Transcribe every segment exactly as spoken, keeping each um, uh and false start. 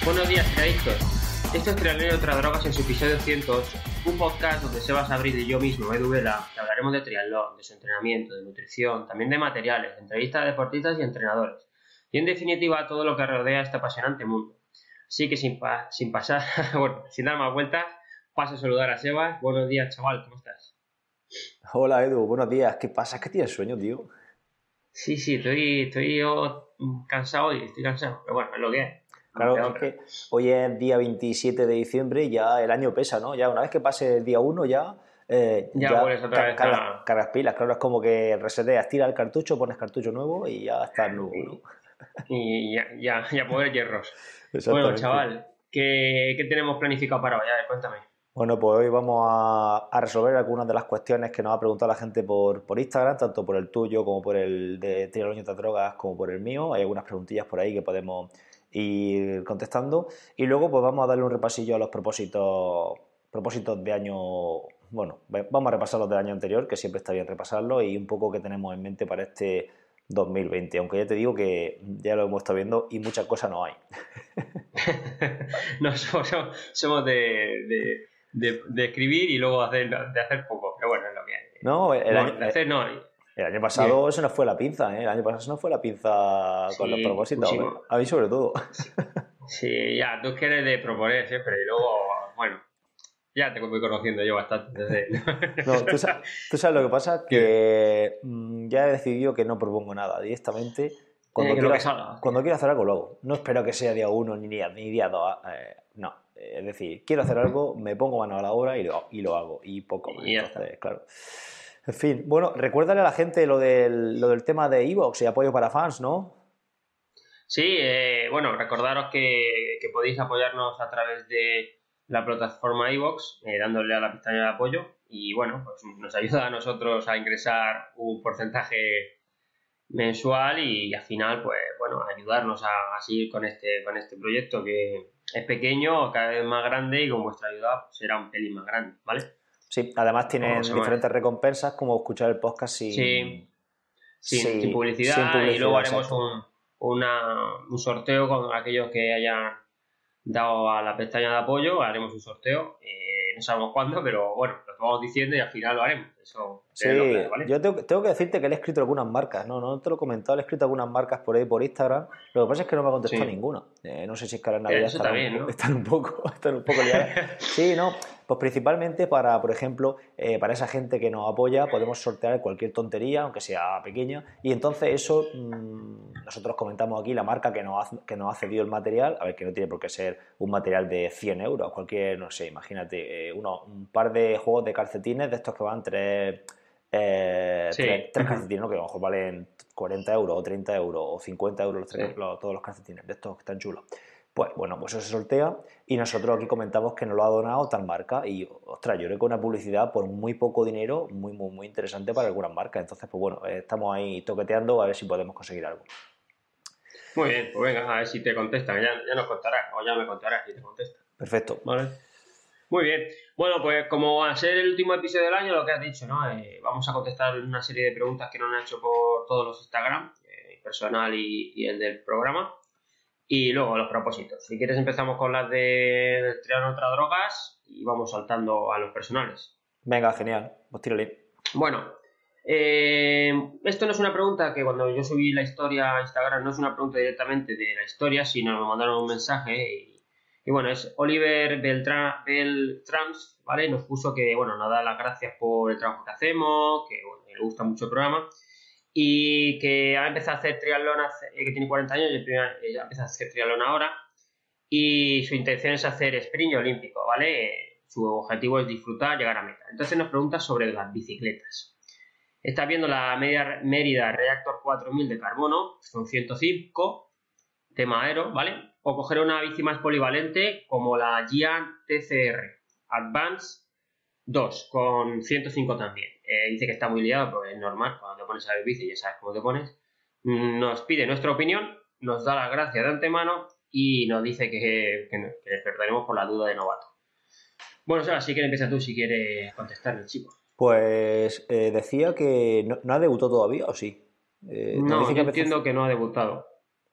Buenos días, triadictos. Esto es Triatlón y otras drogas en su episodio cien, un podcast donde Sebas Abril y yo mismo, Edu Vela, que hablaremos de triatlón, de su entrenamiento, de nutrición, también de materiales, de entrevistas a deportistas y entrenadores, y en definitiva todo lo que rodea este apasionante mundo. Así que sin, pa- sin pasar, bueno, sin dar más vueltas, paso a saludar a Sebas. Buenos días, chaval, ¿cómo estás? Hola Edu, buenos días. ¿Qué pasa? ¿Es que tienes sueño, tío? Sí, sí, estoy, estoy yo cansado y estoy cansado, pero bueno, es lo que es. Claro, es que hoy es día veintisiete de diciembre y ya el año pesa, ¿no? Ya una vez que pase el día uno ya... Eh, Ya, ya vuelves otra vez cargas, a... cargas pilas, claro, es como que reseteas, tiras el cartucho, pones cartucho nuevo y ya estás nuevo, ¿no? Y, y ya, ya, ya poder hierros. Bueno, Exactamente. chaval, ¿qué, qué tenemos planificado para hoy? A ver, cuéntame. Bueno, pues hoy vamos a, a resolver algunas de las cuestiones que nos ha preguntado la gente por, por Instagram, tanto por el tuyo como por el de Triatlón y otras drogas, como por el mío. Hay algunas preguntillas por ahí que podemos ir contestando. Y luego pues vamos a darle un repasillo a los propósitos, propósitos de año... Bueno, vamos a repasar los del año anterior, que siempre está bien repasarlos, y un poco que tenemos en mente para este dos mil veinte. Aunque ya te digo que ya lo hemos estado viendo y muchas cosas no hay. No, somos, somos de, de, de, de escribir y luego hacer, de hacer poco, pero bueno, es lo que hay. No, el No, año, de hacer no. el año pasado Bien. se nos fue la pinza, ¿eh? El año pasado se nos fue la pinza con los Sí, propósitos, ¿eh? pusimos. A mí sobre todo. Sí, sí, ya, tú quieres de proponer siempre y luego, bueno, ya te voy conociendo yo bastante. Entonces... No, tú sabes, tú sabes lo que pasa, ¿Qué? que mmm, ya he decidido que no propongo nada directamente. Cuando, Eh, que lo quiero, que salga. cuando quiero hacer algo, lo hago. No espero que sea día uno ni día, ni día dos. Eh, no, es decir, quiero hacer algo, me pongo mano a la obra y lo, y lo hago. Y poco más. Y ya Entonces, está. claro. En fin, bueno, recuérdale a la gente lo del, lo del tema de iVoox y apoyo para fans, ¿no? Sí, eh, bueno, recordaros que, que podéis apoyarnos a través de la plataforma iVoox, eh, dándole a la pestaña de apoyo, y bueno, pues nos ayuda a nosotros a ingresar un porcentaje mensual y al final, pues bueno, ayudarnos a, a seguir con este, con este proyecto que es pequeño, cada vez más grande, y con vuestra ayuda pues, será un pelín más grande, ¿vale? Sí, además Como tienen se mueve. diferentes recompensas como escuchar el podcast Sí, sin, sin, sin sin, sin publicidad, y luego publicidad, haremos exacto. un, una, un sorteo con aquellos que hayan dado a la pestaña de apoyo, haremos un sorteo, eh, no sabemos cuándo, pero bueno, lo vamos diciendo y al final lo haremos, eso es lo que hay, Sí, ¿vale? yo tengo, tengo que decirte que le he escrito algunas marcas, no, no te lo he comentado, le he escrito algunas marcas por ahí por Instagram, lo que pasa es que no me ha contestado Sí, ninguna. Eh, no sé si es que ahora en pero Navidad eso está estarán un, bien, po- ¿no? están un poco, están un poco liadas. Sí, no, pues principalmente para, por ejemplo, eh, para esa gente que nos apoya, podemos sortear cualquier tontería, aunque sea pequeña, y entonces eso, mmm, nosotros comentamos aquí la marca que nos, ha, que nos ha cedido el material, a ver, que no tiene por qué ser un material de cien euros, cualquier, no sé, imagínate, eh, uno, un par de juegos de calcetines de estos que van tres... Eh, Sí, tres, tres calcetines, ¿no? Que a lo mejor valen cuarenta euros o treinta euros o cincuenta euros los sí. tres, los, todos los calcetines, de estos que están chulos. Pues bueno, pues eso se sortea y nosotros aquí comentamos que nos lo ha donado tal marca y, ostras, yo creo que una publicidad por muy poco dinero, muy, muy, muy interesante para algunas marcas. Entonces, pues bueno, eh, estamos ahí toqueteando a ver si podemos conseguir algo. Muy bien, pues venga, a ver si te contestan, ya, ya nos contarás, o ya me contarás si te contestan, Perfecto. ¿vale? Muy bien. Bueno, pues como va a ser el último episodio del año, lo que has dicho, ¿no? Eh, vamos a contestar una serie de preguntas que nos han hecho por todos los Instagram, eh, personal y, y el del programa. Y luego los propósitos. Si quieres empezamos con las de triatlón otras drogas y vamos saltando a los personales. Venga, genial. Pues tírale. Bueno, eh, esto no es una pregunta que cuando yo subí la historia a Instagram, no es una pregunta directamente de la historia, sino me mandaron un mensaje y Y bueno, es Oliver Beltrán, Beltrans, ¿vale? Nos puso que, bueno, nos da las gracias por el trabajo que hacemos, que, bueno, que le gusta mucho el programa y que ha empezado a hacer triatlón, hace, que tiene cuarenta años y ya ha empezado a hacer triatlón ahora y su intención es hacer sprint olímpico, ¿vale? Su objetivo es disfrutar, llegar a meta. Entonces nos pregunta sobre las bicicletas. Está viendo la Mérida Reactor cuatro mil de carbono, son ciento cinco, tema aero, ¿vale? O coger una bici más polivalente como la Gian T C R Advance dos con ciento cinco también. Eh, dice que está muy liado, pues es normal, cuando te pones a ver bici ya sabes cómo te pones. Nos pide nuestra opinión, nos da las gracias de antemano y nos dice que, que, que les perdonemos por la duda de novato. Bueno, Sara, sí que empieza tú si quieres contestar el chico. Pues eh, decía que no, no ha debutado todavía, ¿o sí? Eh, no, dice yo que entiendo que no ha debutado.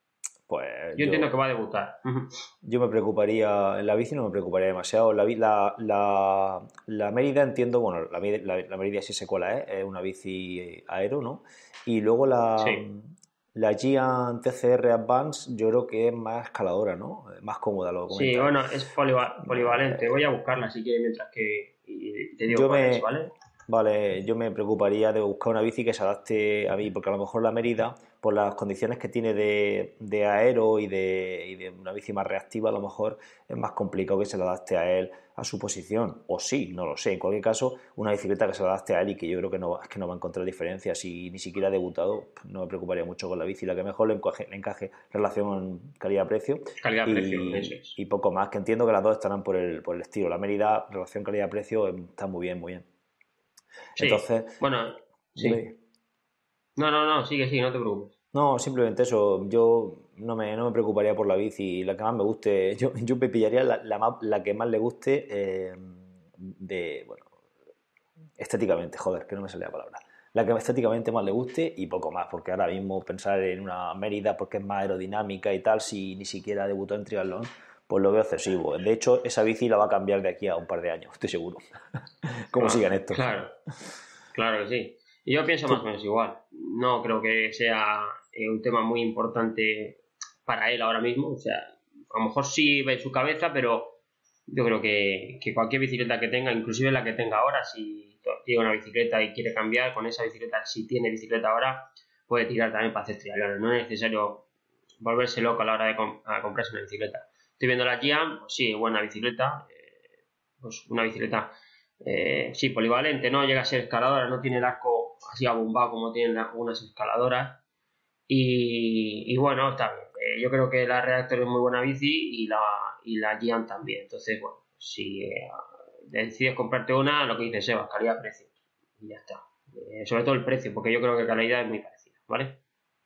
pues yo, yo entiendo que va a debutar. Yo me preocuparía, en la bici no me preocuparía demasiado. La, la, la, la Mérida entiendo, bueno, la, la, la Mérida sí sé cuál es, es una bici aero, ¿no? Y luego la, sí. la Giant T C R Advance yo creo que es más escaladora, ¿no? Más cómoda, lo Sí, comentas. bueno, es poliva polivalente. Voy a buscarla si quieres mientras que y te digo yo cuál me, es, ¿vale? Vale, yo me preocuparía de buscar una bici que se adapte a mí, porque a lo mejor la Mérida, por las condiciones que tiene de, de aero y de, y de una bici más reactiva, a lo mejor es más complicado que se le adapte a él a su posición. O sí, no lo sé. En cualquier caso, una bicicleta que se le adapte a él y que yo creo que no, es que no va a encontrar diferencias. Si ni siquiera ha debutado, no me preocuparía mucho con la bici. La que mejor le encaje, le encaje relación calidad-precio Calidad-precio, eso y, es. y poco más, que entiendo que las dos estarán por el, por el estilo. La Mérida, relación calidad-precio, está muy bien, muy bien. Sí, Entonces, bueno, sí. dime. No, no, no, sigue, sigue, no te preocupes. No, simplemente eso. Yo no me, no me preocuparía por la bici, la que más me guste. Yo, yo me pillaría la, la, más- la que más le guste eh, de, bueno, estéticamente, joder, que no me sale la palabra. La que estéticamente más le guste y poco más, porque ahora mismo pensar en una Mérida porque es más aerodinámica y tal, si ni siquiera debutó en triatlón, pues lo veo excesivo. De hecho, esa bici la va a cambiar de aquí a un par de años, estoy seguro. Como sigan Claro, esto. claro, claro que sí. Y yo pienso más o Tú- menos igual. No creo que sea eh, un tema muy importante para él ahora mismo. O sea, a lo mejor sí ve en su cabeza, pero yo creo que, que cualquier bicicleta que tenga, inclusive la que tenga ahora, si tiene una bicicleta y quiere cambiar, con esa bicicleta, si tiene bicicleta ahora, puede tirar también para hacer triatlón. No es necesario volverse loco a la hora de com a comprarse una bicicleta. Estoy viendo la Giant, pues sí, buena bicicleta. Eh, pues una bicicleta, eh, sí, polivalente, no llega a ser escaladora, no tiene el arco así abombado como tienen algunas escaladoras. Y, y bueno, está bien. Eh, yo creo que la Reactor es muy buena bici y la, y la Giant también. Entonces, bueno, si eh, decides comprarte una, lo que dice Sebas, calidad-precio. Y ya está. Eh, sobre todo el precio, porque yo creo que calidad es muy parecida, ¿vale?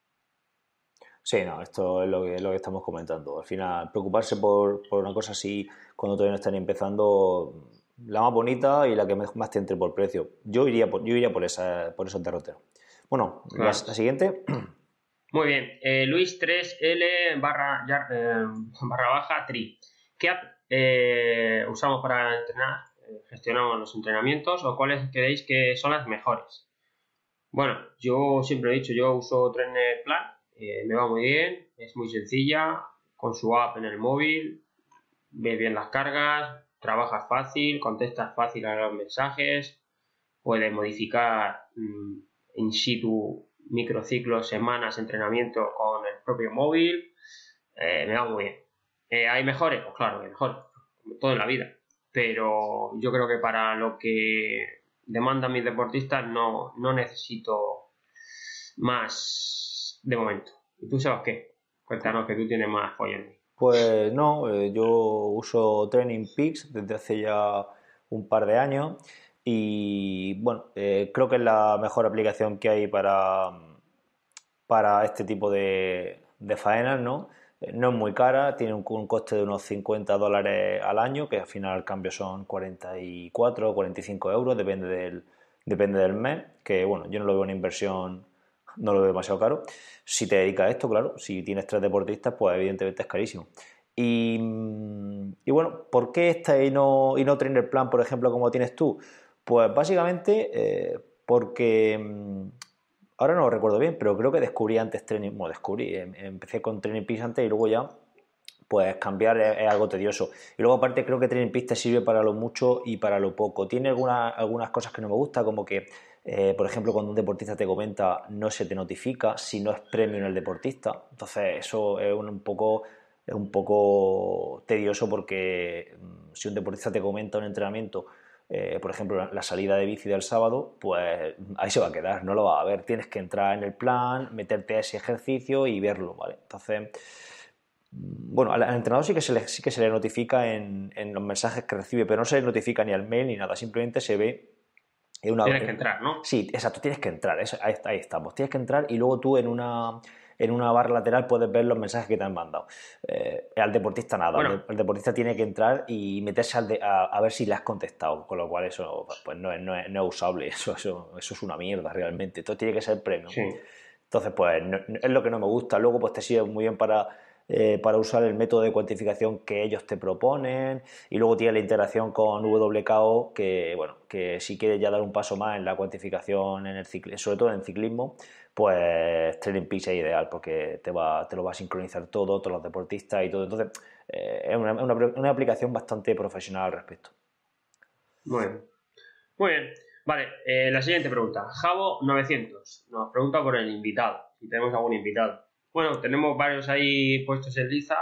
Sí, no, esto es lo que, lo que estamos comentando. Al final, preocuparse por, por una cosa así cuando todavía no están empezando, la más bonita y la que más te entre por precio. Yo iría por, yo iría por, esa, por esos derroteros. Bueno, la, la Claro. siguiente. Muy bien. Eh, Luis tres L barra, ya- eh, barra baja tri. ¿Qué app eh, usamos para entrenar? Eh, ¿Gestionamos los entrenamientos o cuáles creéis que son las mejores? Bueno, yo siempre he dicho, yo uso Trainer Plan, eh, me va muy bien, es muy sencilla, con su app en el móvil, ves bien las cargas, trabajas fácil, contestas fácil a los mensajes, puedes modificar mmm, in situ microciclos, semanas, entrenamiento con el propio móvil, eh, me va muy bien. Eh, ¿Hay mejores? Pues claro, hay mejores, como todo en la vida, pero yo creo que para lo que demandan mis deportistas no, no necesito más de momento. ¿Y tú sabes qué? Cuéntanos que tú tienes más follón. Pues no, eh, yo uso Training Peaks desde hace ya un par de años y bueno, eh, creo que es la mejor aplicación que hay para, para este tipo de, de faenas, ¿no? Eh, No es muy cara, tiene un, un coste de unos cincuenta dólares al año, que al final al cambio son cuarenta y cuatro o cuarenta y cinco euros, depende del, depende del mes, que bueno, yo no lo veo una inversión, no lo veo demasiado caro. Si te dedicas a esto, claro, si tienes tres deportistas, pues evidentemente es carísimo. Y, y bueno, ¿por qué esta y no, y no Trainer Plan, por ejemplo, como tienes tú? Pues básicamente eh, porque mm, ahora no lo recuerdo bien, pero creo que descubrí antes Training, bueno, descubrí, em- empecé con Training Peaks antes y luego ya, pues cambiar es, es algo tedioso. Y luego aparte creo que Training Peaks te sirve para lo mucho y para lo poco. Tiene algunas, algunas cosas que no me gusta, como que, eh, por ejemplo, cuando un deportista te comenta, no se te notifica si no es premio en el deportista. Entonces eso es un, un poco es un poco tedioso porque mm, si un deportista te comenta un entrenamiento, eh, por ejemplo, la, la salida de bici del sábado, pues ahí se va a quedar, no lo va a ver. Tienes que entrar en el plan, meterte a ese ejercicio y verlo, ¿vale? Entonces, mm, bueno, al, al entrenador sí que se le, sí que se le notifica en, en los mensajes que recibe, pero no se le notifica ni al mail ni nada, simplemente se ve en una... Tienes que en- entrar, ¿no? sí, exacto, tienes que entrar, eso- ahí, ahí estamos, tienes que entrar y luego tú en una, en una barra lateral puedes ver los mensajes que te han mandado. Eh, al deportista nada, al, de- Bueno, al deportista tiene que entrar y meterse al de- a, a ver si le has contestado, con lo cual eso pues no es, no es, no es usable, eso, eso, eso es una mierda realmente, todo tiene que ser premium. sí. Entonces, pues no- no- es lo que no me gusta. Luego, pues te sirve muy bien para eh, para usar el método de cuantificación que ellos te proponen, y luego tiene la integración con W K O, que bueno, que si quieres ya dar un paso más en la cuantificación en el ciclismo, sobre todo en el ciclismo, pues TrainingPeaks es ideal porque te, va, te lo va a sincronizar todo, todos los deportistas y todo. Entonces, eh, es una, una, una aplicación bastante profesional al respecto. Muy bien. Muy bien. Vale, eh, la siguiente pregunta. Javo novecientos nos pregunta por el invitado, si tenemos algún invitado. Bueno, tenemos varios ahí puestos en lista.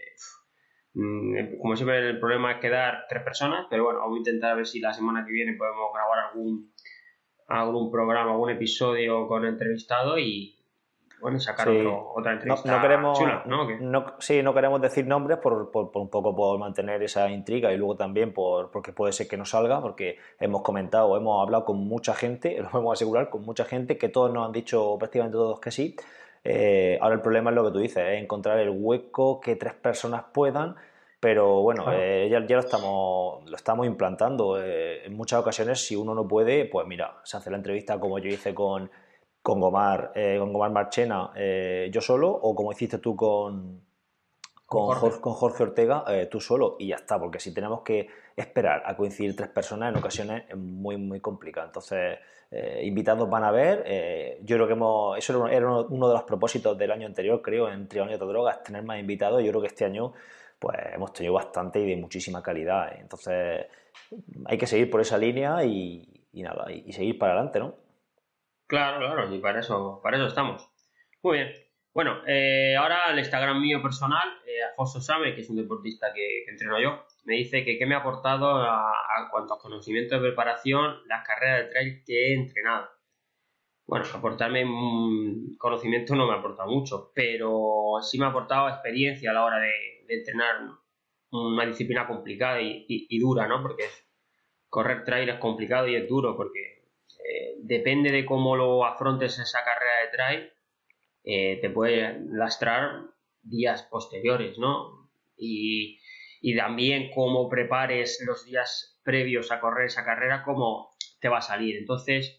Eh, como siempre, el problema es quedar tres personas, pero bueno, vamos a intentar a ver si la semana que viene podemos grabar algún, algún programa, algún episodio con entrevistado y bueno, sacar sí. otro, otra entrevista no, no queremos, chula, ¿no? ¿Qué? no Sí, no queremos decir nombres por, por, por un poco por mantener esa intriga, y luego también por, porque puede ser que no salga, porque hemos comentado, hemos hablado con mucha gente, lo podemos asegurar, con mucha gente, que todos nos han dicho, prácticamente todos, que sí. Eh, ahora el problema es lo que tú dices, es encontrar el hueco que tres personas puedan, pero bueno, Claro. eh, ya, ya lo estamos lo estamos implantando. Eh, en muchas ocasiones, si uno no puede, pues mira, se hace la entrevista como yo hice con, con Gomar, eh, con Gomar Marchena, eh, yo solo, o como hiciste tú con, con, Jorge. Jorge, con Jorge Ortega, eh, tú solo, y ya está, porque si tenemos que esperar a coincidir tres personas, en ocasiones es muy, muy complicado. Entonces, eh, invitados van a ver. Eh, yo creo que hemos, eso era uno, era uno de los propósitos del año anterior, creo, en Triatlón de Drogas, tener más invitados. Yo creo que este año pues hemos tenido bastante y de muchísima calidad. ¿eh? Entonces, hay que seguir por esa línea y, y nada, y, y seguir para adelante, ¿no? Claro, claro, y para eso, para eso estamos. Muy bien. Bueno, eh, ahora el Instagram mío personal, eh, Alfonso Sabe, que es un deportista que, que entreno yo, me dice que qué me ha aportado a, a cuanto a conocimiento de preparación las carreras de trail que he entrenado. Bueno, aportarme mm, conocimiento no me ha aportado mucho, pero sí me ha aportado experiencia a la hora de, de entrenar una disciplina complicada y, y, y dura, ¿no? Porque es, correr trail es complicado y es duro, porque eh, depende de cómo lo afrontes esa carrera de trail, eh, te puede lastrar días posteriores, ¿no? Y, y también cómo prepares los días previos a correr esa carrera, cómo te va a salir. Entonces,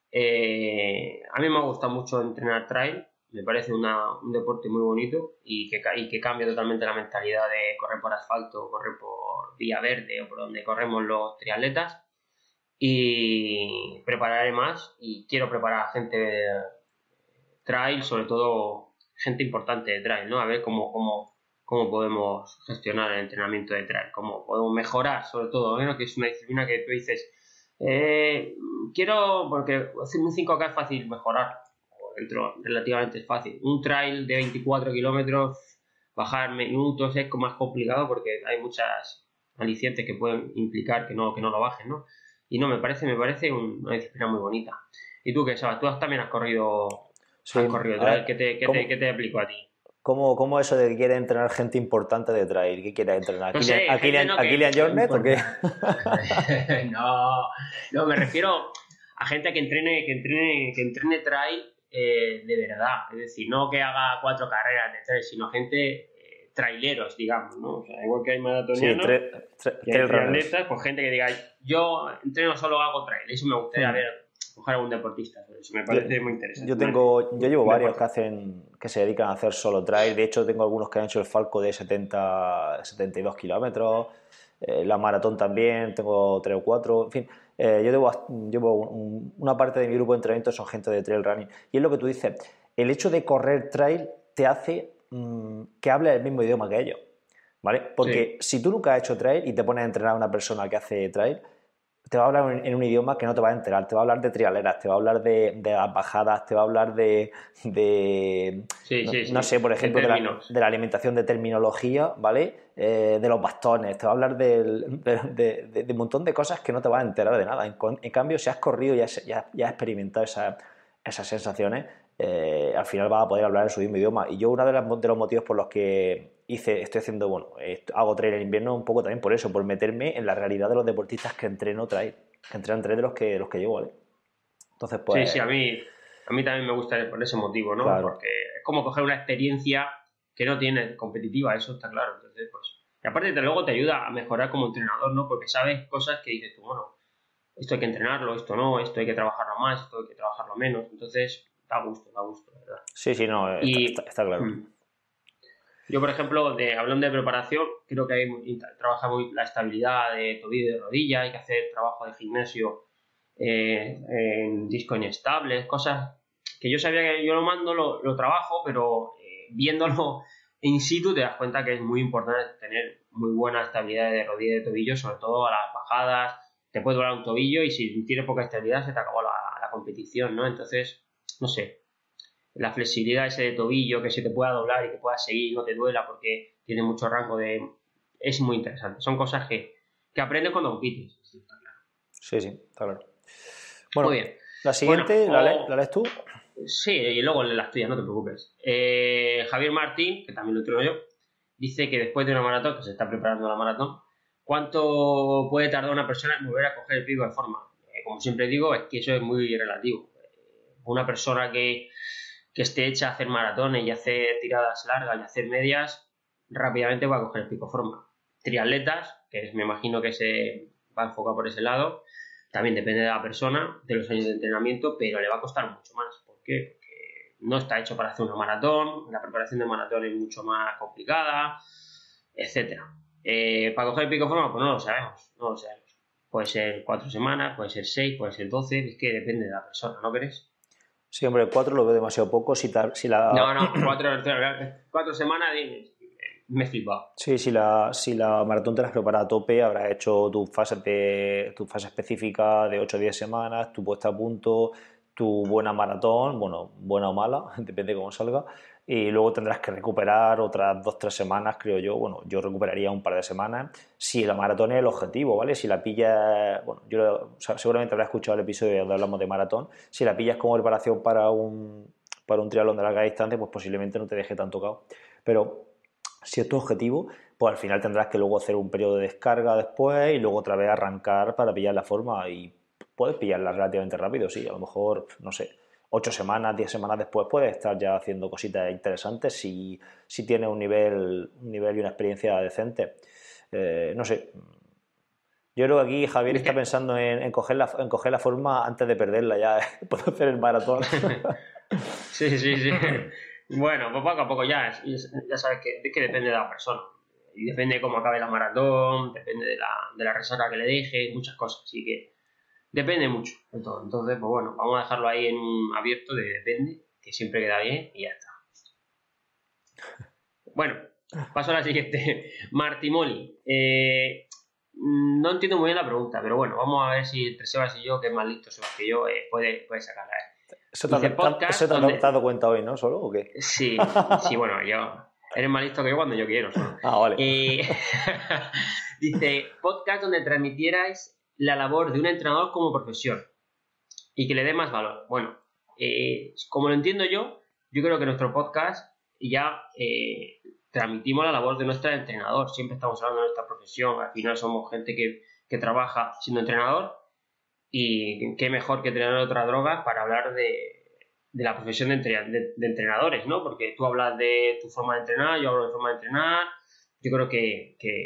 eh, a mí me ha gustado mucho entrenar trail, me parece una, un deporte muy bonito y que, y que cambia totalmente la mentalidad de correr por asfalto, correr por vía verde o por donde corremos los triatletas. Y prepararé más y quiero preparar a gente de trail, sobre todo gente importante de trail, ¿no? A ver cómo, cómo, cómo podemos gestionar el entrenamiento de trail, cómo podemos mejorar, sobre todo, ¿no? Que es una disciplina que tú dices, eh, quiero, porque hacer un cinco K es fácil mejorar, dentro relativamente es fácil. Un trail de veinticuatro kilómetros, bajar minutos es más complicado porque hay muchas alicientes que pueden implicar que no, que no lo bajen, ¿no? Y no, me parece, me parece una disciplina muy bonita. ¿Y tú qué sabes? Tú también has corrido, Sí, has corrido a trail. ver, ¿Qué te, qué ¿cómo, te, qué te aplicó a ti? cómo, cómo eso de que quiere entrenar gente importante de trail? ¿Qué quiere entrenar? ¿A No Kilian, sé, a gente Kilian, no a que, Kilian que Jornet o qué? no, no, me refiero a gente que entrene, que entrene, que entrene trail eh, de verdad. Es decir, no que haga cuatro carreras de trail, sino gente eh, traileros, digamos, ¿no? O sea, igual que hay Sí, maratonianos, tre- tre- que hay trail runners. triatletas, pues gente que diga, yo entreno solo hago trail. Eso me gustaría Hmm. ver, coger a algún deportista sobre eso. Me Yo, parece muy interesante. yo tengo, yo llevo Un varios que deporte. hacen, que se dedican a hacer solo trail. De hecho, tengo algunos que han hecho el Falco de setenta, setenta y dos kilómetros, eh, la maratón también, tengo tres o cuatro, en fin. Eh, yo llevo, llevo un- una parte de mi grupo de entrenamiento son gente de trail running. Y es lo que tú dices, el hecho de correr trail te hace mm, que hables el mismo idioma que ellos, ¿vale? Porque Sí, si tú nunca has hecho trail y te pones a entrenar a una persona que hace trail, te va a hablar en un idioma que no te va a enterar, te va a hablar de trialeras, te va a hablar de, de las bajadas, te va a hablar de, de sí, no, sí, no sé, sí. por De ejemplo, de la, términos. de la alimentación, de terminología, ¿vale? Eh, de los bastones, te va a hablar del- de, de- de- de un montón de cosas que no te vas a enterar de nada. En, en cambio, si has corrido y has, ya, ya has experimentado esa- esas sensaciones, eh, al final vas a poder hablar en su mismo idioma. Y yo uno de, las- de los motivos por los que hice, estoy haciendo, bueno, eh, hago trail en invierno un poco también por eso, por meterme en la realidad de los deportistas que entreno trail, que entrenan trail de los que, los que llevo, ¿vale? Entonces, Sí, sí, pues, a mí, a mí también me gusta por ese motivo, ¿no? claro. Porque es como coger una experiencia que no tienes competitiva, eso está claro. Entonces, pues, y aparte te, luego te ayuda a mejorar como entrenador, ¿no? Porque sabes cosas que dices tú, bueno, esto hay que entrenarlo, esto no, esto hay que trabajarlo más, esto hay que trabajarlo menos. Entonces, da gusto, da gusto, la verdad. Sí, sí, no, está, está, Y, está claro. hmm, Yo, por ejemplo, de, hablando de preparación, creo que hay, trabaja muy la estabilidad de tobillo y de rodilla, hay que hacer trabajo de gimnasio eh, en disco inestables, cosas que yo sabía que yo lo mando, lo, lo trabajo, pero eh, viéndolo in situ te das cuenta que es muy importante tener muy buena estabilidad de rodilla y de tobillo, sobre todo a las bajadas. Te puede doblar un tobillo y si tienes poca estabilidad se te acabó la, la competición, ¿no? Entonces, no sé, la flexibilidad ese de tobillo, que se te pueda doblar y que puedas seguir y no te duela porque tiene mucho rango de... es muy interesante. Son cosas que, que aprendes cuando compites. Sí, sí, está claro. Bueno, muy bien. La siguiente, bueno, o... ¿la, lees, ¿la lees tú? Sí, y luego las tuyas, no te preocupes. Eh, Javier Martín, que también lo tengo yo, dice que después de una maratón, que se está preparando la maratón, ¿cuánto puede tardar una persona en volver a coger el pico de forma? Eh, como siempre digo, es que eso es muy relativo. Eh, una persona que, que esté hecha a hacer maratones y hacer tiradas largas y hacer medias, rápidamente va a coger el pico de forma. Triatletas, que me imagino que se va a enfocar por ese lado, también depende de la persona, de los años de entrenamiento, pero le va a costar mucho más. ¿Por qué? Porque no está hecho para hacer una maratón, la preparación de maratón es mucho más complicada, etcétera. Eh, ¿Para coger el pico de forma? Pues no lo sabemos, no lo sabemos. Puede ser cuatro semanas, puede ser seis, puede ser doce, es que depende de la persona, ¿no crees? Sí, hombre, cuatro lo veo demasiado poco. Si, ta, si la... No, no, cuatro, cuatro semanas me he flipado. Sí, si la, si la maratón te la has preparado a tope, habrás hecho tu fase, de, tu fase específica de ocho a diez semanas, tu puesta a punto, tu buena maratón, bueno, buena o mala, depende de cómo salga, y luego tendrás que recuperar otras dos o tres semanas, creo yo. Bueno, yo recuperaría un par de semanas si la maratón es el objetivo, ¿vale? Si la pillas, bueno, yo o sea, seguramente habrás escuchado el episodio donde hablamos de maratón, si la pillas como preparación para un, para un triatlón de larga distancia, pues posiblemente no te deje tan tocado, pero si es tu objetivo, pues al final tendrás que luego hacer un periodo de descarga después y luego otra vez arrancar para pillar la forma, y puedes pillarla relativamente rápido, sí, a lo mejor, no sé, ocho semanas, diez semanas después puedes estar ya haciendo cositas interesantes si, si tienes un nivel, un nivel y una experiencia decente. Eh, no sé, yo creo que aquí Javier está pensando en, en, coger la, en coger la forma antes de perderla ya, puedo hacer el maratón. Sí, sí, sí. Bueno, pues poco a poco ya, ya sabes que, que depende de la persona. Y depende de cómo acabe la maratón, depende de la, de la resaca que le deje, muchas cosas. Así que depende mucho de todo. Entonces, pues bueno, vamos a dejarlo ahí en un abierto de depende, que siempre queda bien y ya está. Bueno, paso a la siguiente. Martimoli. Eh, no entiendo muy bien la pregunta, pero bueno, vamos a ver si entre Sebas y yo, que es más listo Sebas que yo, eh, puede, puede sacarla. Eh. ¿Eso te, podcast eso te donde... has dado cuenta hoy, no? ¿Solo o qué? Sí, sí, bueno, yo... Eres más listo que yo cuando yo quiero. Solo. Ah, vale. Eh, dice, podcast donde transmitierais la labor de un entrenador como profesión y que le dé más valor. Bueno, eh, como lo entiendo yo, yo creo que nuestro podcast ya eh, transmitimos la labor de nuestro entrenador. Siempre estamos hablando de nuestra profesión. Al final somos gente que, que trabaja siendo entrenador. Y qué mejor que tener otra droga para hablar de, de la profesión de, entre, de, de entrenadores, ¿no? Porque tú hablas de tu forma de entrenar, yo hablo de forma de entrenar. Yo creo que, que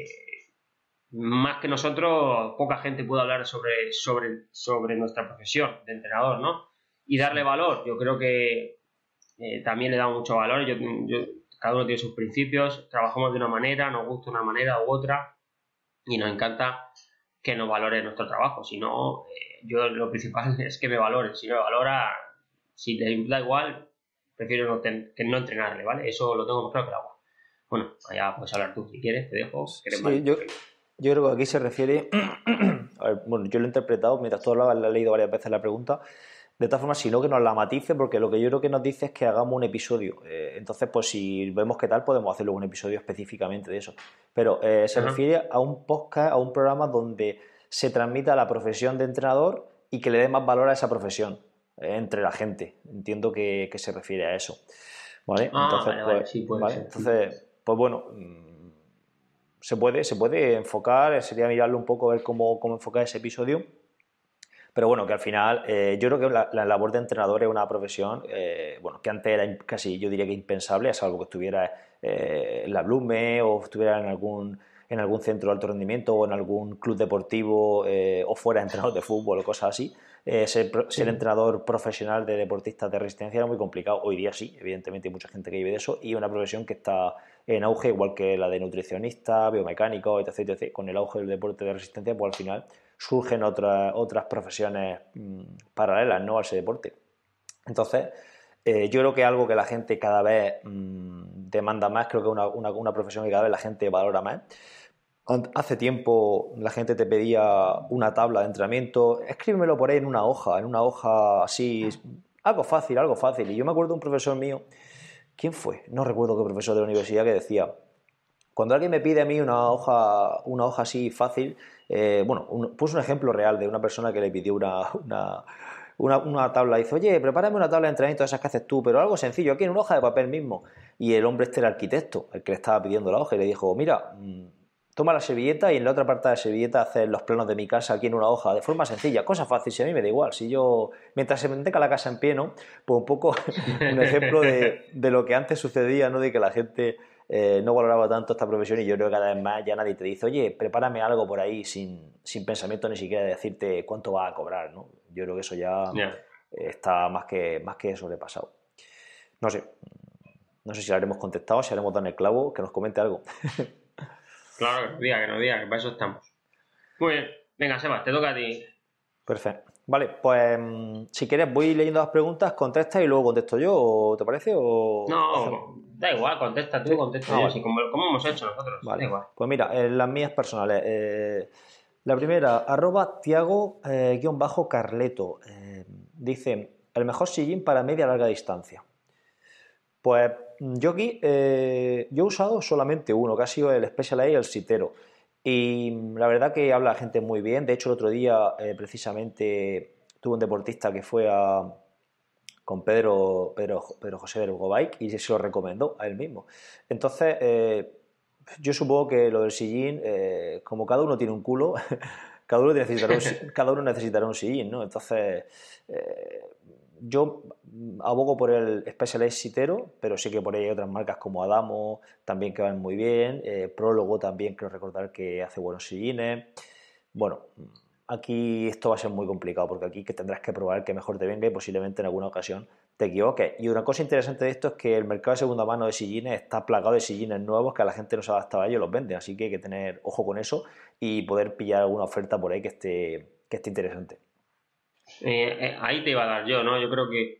más que nosotros, poca gente puede hablar sobre, sobre, sobre nuestra profesión de entrenador, ¿no? Y darle valor. Yo creo que eh, también le da mucho valor. Yo, yo, cada uno tiene sus principios, trabajamos de una manera, nos gusta una manera u otra y nos encanta que nos valore nuestro trabajo. Si no, eh, yo lo principal es que me valore. Si no me valora, si le da igual, prefiero no, ten, que no entrenarle, ¿vale? Eso lo tengo más claro que el agua. Bueno, allá puedes hablar tú si quieres, te dejo. Sí, yo, yo creo que aquí se refiere... A ver, bueno, yo lo he interpretado, mientras tú hablabas, le he leído varias veces la pregunta. De todas formas, si no, que nos la matice, porque lo que yo creo que nos dice es que hagamos un episodio. Eh, entonces, pues si vemos qué tal, podemos hacerlo un episodio específicamente de eso. Pero eh, se uh-huh. refiere a un podcast, a un programa donde se transmita la profesión de entrenador y que le dé más valor a esa profesión eh, entre la gente. Entiendo que, que se refiere a eso. ¿Vale? Ah, entonces, vale, pues, vale, sí, puede ¿vale? ser. Entonces, pues bueno... Se puede, se puede enfocar, sería mirarlo un poco, ver cómo, cómo enfocar ese episodio. Pero bueno, que al final, eh, yo creo que la, la labor de entrenador es una profesión, eh, bueno, que antes era casi, yo diría que impensable, salvo que estuviera eh, en la Blume o estuviera en algún, en algún centro de alto rendimiento o en algún club deportivo eh, o fuera entrenador de fútbol o cosas así, eh, ser, sí. ser entrenador profesional de deportistas de resistencia era muy complicado. Hoy día sí, evidentemente hay mucha gente que vive de eso y una profesión que está en auge, igual que la de nutricionista, biomecánico, etcétera, etcétera. Con el auge del deporte de resistencia, pues al final surgen otras, otras profesiones mmm, paralelas, ¿no?, a ese deporte. Entonces, eh, yo creo que es algo que la gente cada vez mmm, demanda más, creo que es una, una, una profesión que cada vez la gente valora más. Hace tiempo la gente te pedía una tabla de entrenamiento, escríbemelo por ahí en una hoja, en una hoja así, algo fácil, algo fácil. Y yo me acuerdo de un profesor mío, ¿quién fue? No recuerdo qué profesor de la universidad, que decía, cuando alguien me pide a mí una hoja, una hoja así fácil, eh, bueno, un, puso un ejemplo real de una persona que le pidió una, una, una, una tabla, dice, oye, prepárame una tabla de entrenamiento de esas que haces tú, pero algo sencillo, aquí en una hoja de papel mismo. Y el hombre este era arquitecto, el que le estaba pidiendo la hoja, y le dijo, mira, toma la servilleta y en la otra parte de la servilleta haces los planos de mi casa aquí en una hoja, de forma sencilla, cosa fácil, si a mí me da igual, si yo, mientras se mantenga la casa en pie, ¿no? Pues un poco un ejemplo de, de lo que antes sucedía, ¿no?, de que la gente eh, no valoraba tanto esta profesión, y yo creo que cada vez más ya nadie te dice, oye, prepárame algo por ahí sin, sin pensamiento ni siquiera de decirte cuánto vas a cobrar, ¿no? Yo creo que eso ya yeah. está más que, más que sobrepasado. No sé, no sé si le habremos contestado, si haremos dar el clavo, que nos comente algo. Claro, que nos diga, que nos diga, que para eso estamos. Muy bien. Venga, Sebas, te toca a ti. Perfecto. Vale, pues si quieres voy leyendo las preguntas, contesta y luego contesto yo, ¿o te parece? O... No, da igual, contesta tú, contesto ah, yo, vale. Si como, como hemos hecho nosotros. Vale. Da igual. Pues mira, eh, las mías personales. Eh, la primera, arroba Tiago eh, guión bajo Carleto. Eh, dice, el mejor sillín para media larga distancia. Pues yo aquí, eh, yo he usado solamente uno, que ha sido el Specialized y el Sitero. Y la verdad que habla la gente muy bien. De hecho, el otro día, eh, precisamente, tuve un deportista que fue a, con Pedro, Pedro, Pedro José del Ergobike y se lo recomendó a él mismo. Entonces, eh, yo supongo que lo del sillín, eh, como cada uno tiene un culo, cada uno necesitará un, cada uno necesitará un sillín, ¿no? Entonces, eh, yo abogo por el Specialized Sitero, pero sí que por ahí hay otras marcas como Adamo también que van muy bien, eh, Prólogo también creo recordar que hace buenos sillines. Bueno, aquí esto va a ser muy complicado porque aquí que tendrás que probar el que mejor te venga y posiblemente en alguna ocasión te equivoques. Y una cosa interesante de esto es que el mercado de segunda mano de sillines está plagado de sillines nuevos que a la gente no se ha adaptado a ellos, los venden, así que hay que tener ojo con eso y poder pillar alguna oferta por ahí que esté, que esté interesante. Eh, eh, ahí te iba a dar yo, ¿no? Yo creo que,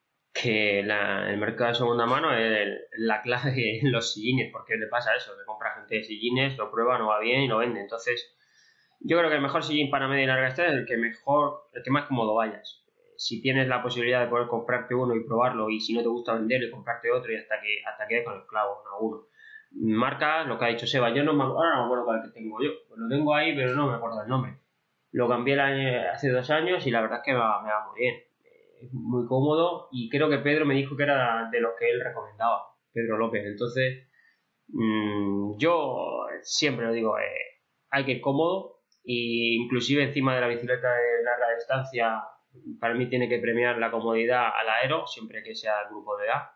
que la, el mercado de segunda mano es el, la clave en los sillines, porque le pasa eso, que compra gente de sillines, lo prueba, no va bien y lo vende. Entonces, yo creo que el mejor sillín para media y larga distancia es el que mejor, el que más cómodo vayas. Si tienes la posibilidad de poder comprarte uno y probarlo, y si no te gusta venderlo y comprarte otro y hasta que hasta que con el clavo, no uno. Marca, lo que ha dicho Seba, yo no me, ahora no me acuerdo cuál que tengo yo, pues lo tengo ahí, pero no me acuerdo el nombre. Lo cambié el año, hace dos años y la verdad es que me va, me va muy bien. Es muy cómodo y creo que Pedro me dijo que era de los que él recomendaba, Pedro López. Entonces, mmm, yo siempre lo digo, eh, hay que ir cómodo, e inclusive encima de la bicicleta de larga distancia, para mí tiene que premiar la comodidad al aero, siempre que sea el grupo de edad.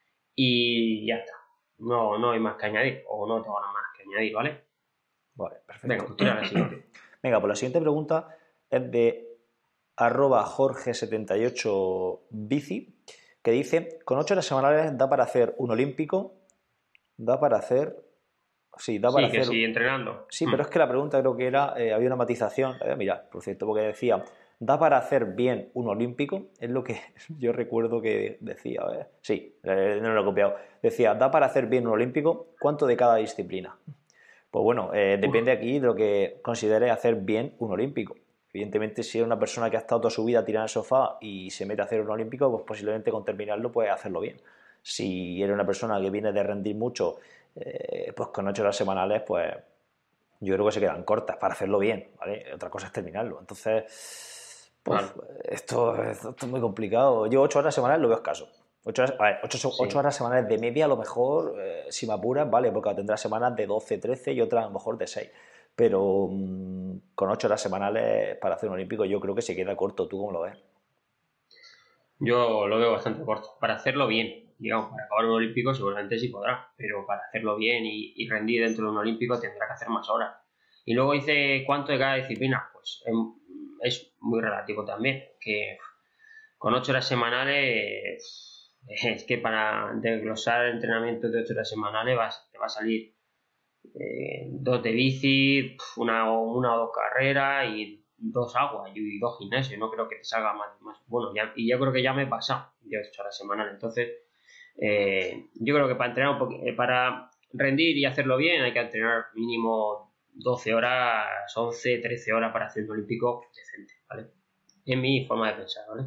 Y ya está. No, no hay más que añadir, o no tengo nada más que añadir, ¿vale? Vale, perfecto. Venga, pues tira la siguiente. Venga, pues la siguiente pregunta es de arroba Jorge setenta y ocho bici, que dice, con ocho horas semanales da para hacer un olímpico, da para hacer... Sí, da para sí, que hacer... sí, entrenando. Sí, mm. pero es que la pregunta creo que era, eh, había una matización, eh, mira, por cierto, porque decía, da para hacer bien un olímpico, es lo que yo recuerdo que decía, ¿eh? Sí, eh, no lo he copiado, decía, da para hacer bien un olímpico, ¿cuánto de cada disciplina? Pues bueno, eh, depende aquí de lo que considere hacer bien un olímpico. Evidentemente, si es una persona que ha estado toda su vida tirada en el sofá y se mete a hacer un olímpico, pues posiblemente con terminarlo puede hacerlo bien. Si eres una persona que viene de rendir mucho, eh, pues con ocho horas semanales, pues yo creo que se quedan cortas para hacerlo bien, ¿vale? Otra cosa es terminarlo. Entonces, pues vale. esto, esto, esto es muy complicado. Yo ocho horas semanales lo veo escaso. Ocho horas, a ver, ocho, sí. ocho horas semanales de media a lo mejor, eh, si me apuras, vale, porque tendrás semanas de doce, trece y otras a lo mejor de seis. Pero mmm, con ocho horas semanales para hacer un olímpico yo creo que se queda corto. ¿Tú cómo lo ves? Yo lo veo bastante corto, para hacerlo bien. digamos, para acabar un olímpico seguramente sí podrá, pero para hacerlo bien y, y rendir dentro de un olímpico tendrá que hacer más horas. Y luego dice cuánto de cada disciplina, pues es muy relativo también, que con ocho horas semanales, es que para desglosar entrenamientos de ocho horas semanales vas, te va a salir eh, dos de bici, una, una o dos carreras y dos aguas y dos gimnasios. No creo que te salga más. más bueno, ya, y yo creo que ya me he pasado de ocho horas semanales. Entonces, eh, yo creo que para entrenar un poquito, eh, para rendir y hacerlo bien, hay que entrenar mínimo doce horas, once, trece horas para hacer un olímpico decente, ¿vale? Es mi forma de pensar, ¿vale?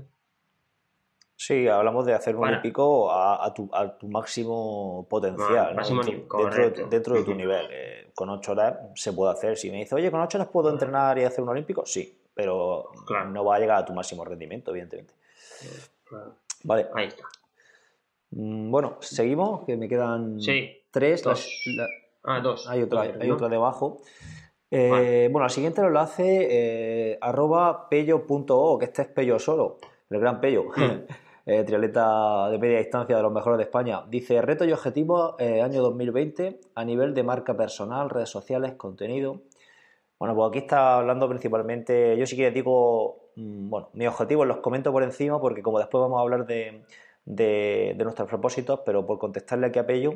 Sí, hablamos de hacer un Para, olímpico a, a, tu, a tu máximo potencial, ¿no? máximo Dentro, nivel, dentro, correcto. dentro de tu nivel. Eh, con ocho horas se puede hacer. Si me dice, oye, con ocho horas puedo entrenar y hacer un olímpico, sí, pero Claro. no va a llegar a tu máximo rendimiento, evidentemente. Claro. Vale. Ahí está. Bueno, seguimos, que me quedan Sí, tres. dos. Las, la, Ah, dos. hay otra, Dos, hay ¿no? otra debajo. Eh, Vale. bueno, la siguiente lo hace eh, arroba pello punto o, que este es Pello Solo, el gran Pello, Hmm. eh, triatleta de media distancia de los mejores de España. Dice, reto y objetivos eh, año dos mil veinte a nivel de marca personal, redes sociales, contenido. Bueno, pues aquí está hablando principalmente, yo sí que digo, mmm, bueno, mis objetivos los comento por encima porque como después vamos a hablar de, de, de nuestros propósitos, pero por contestarle aquí a Pello,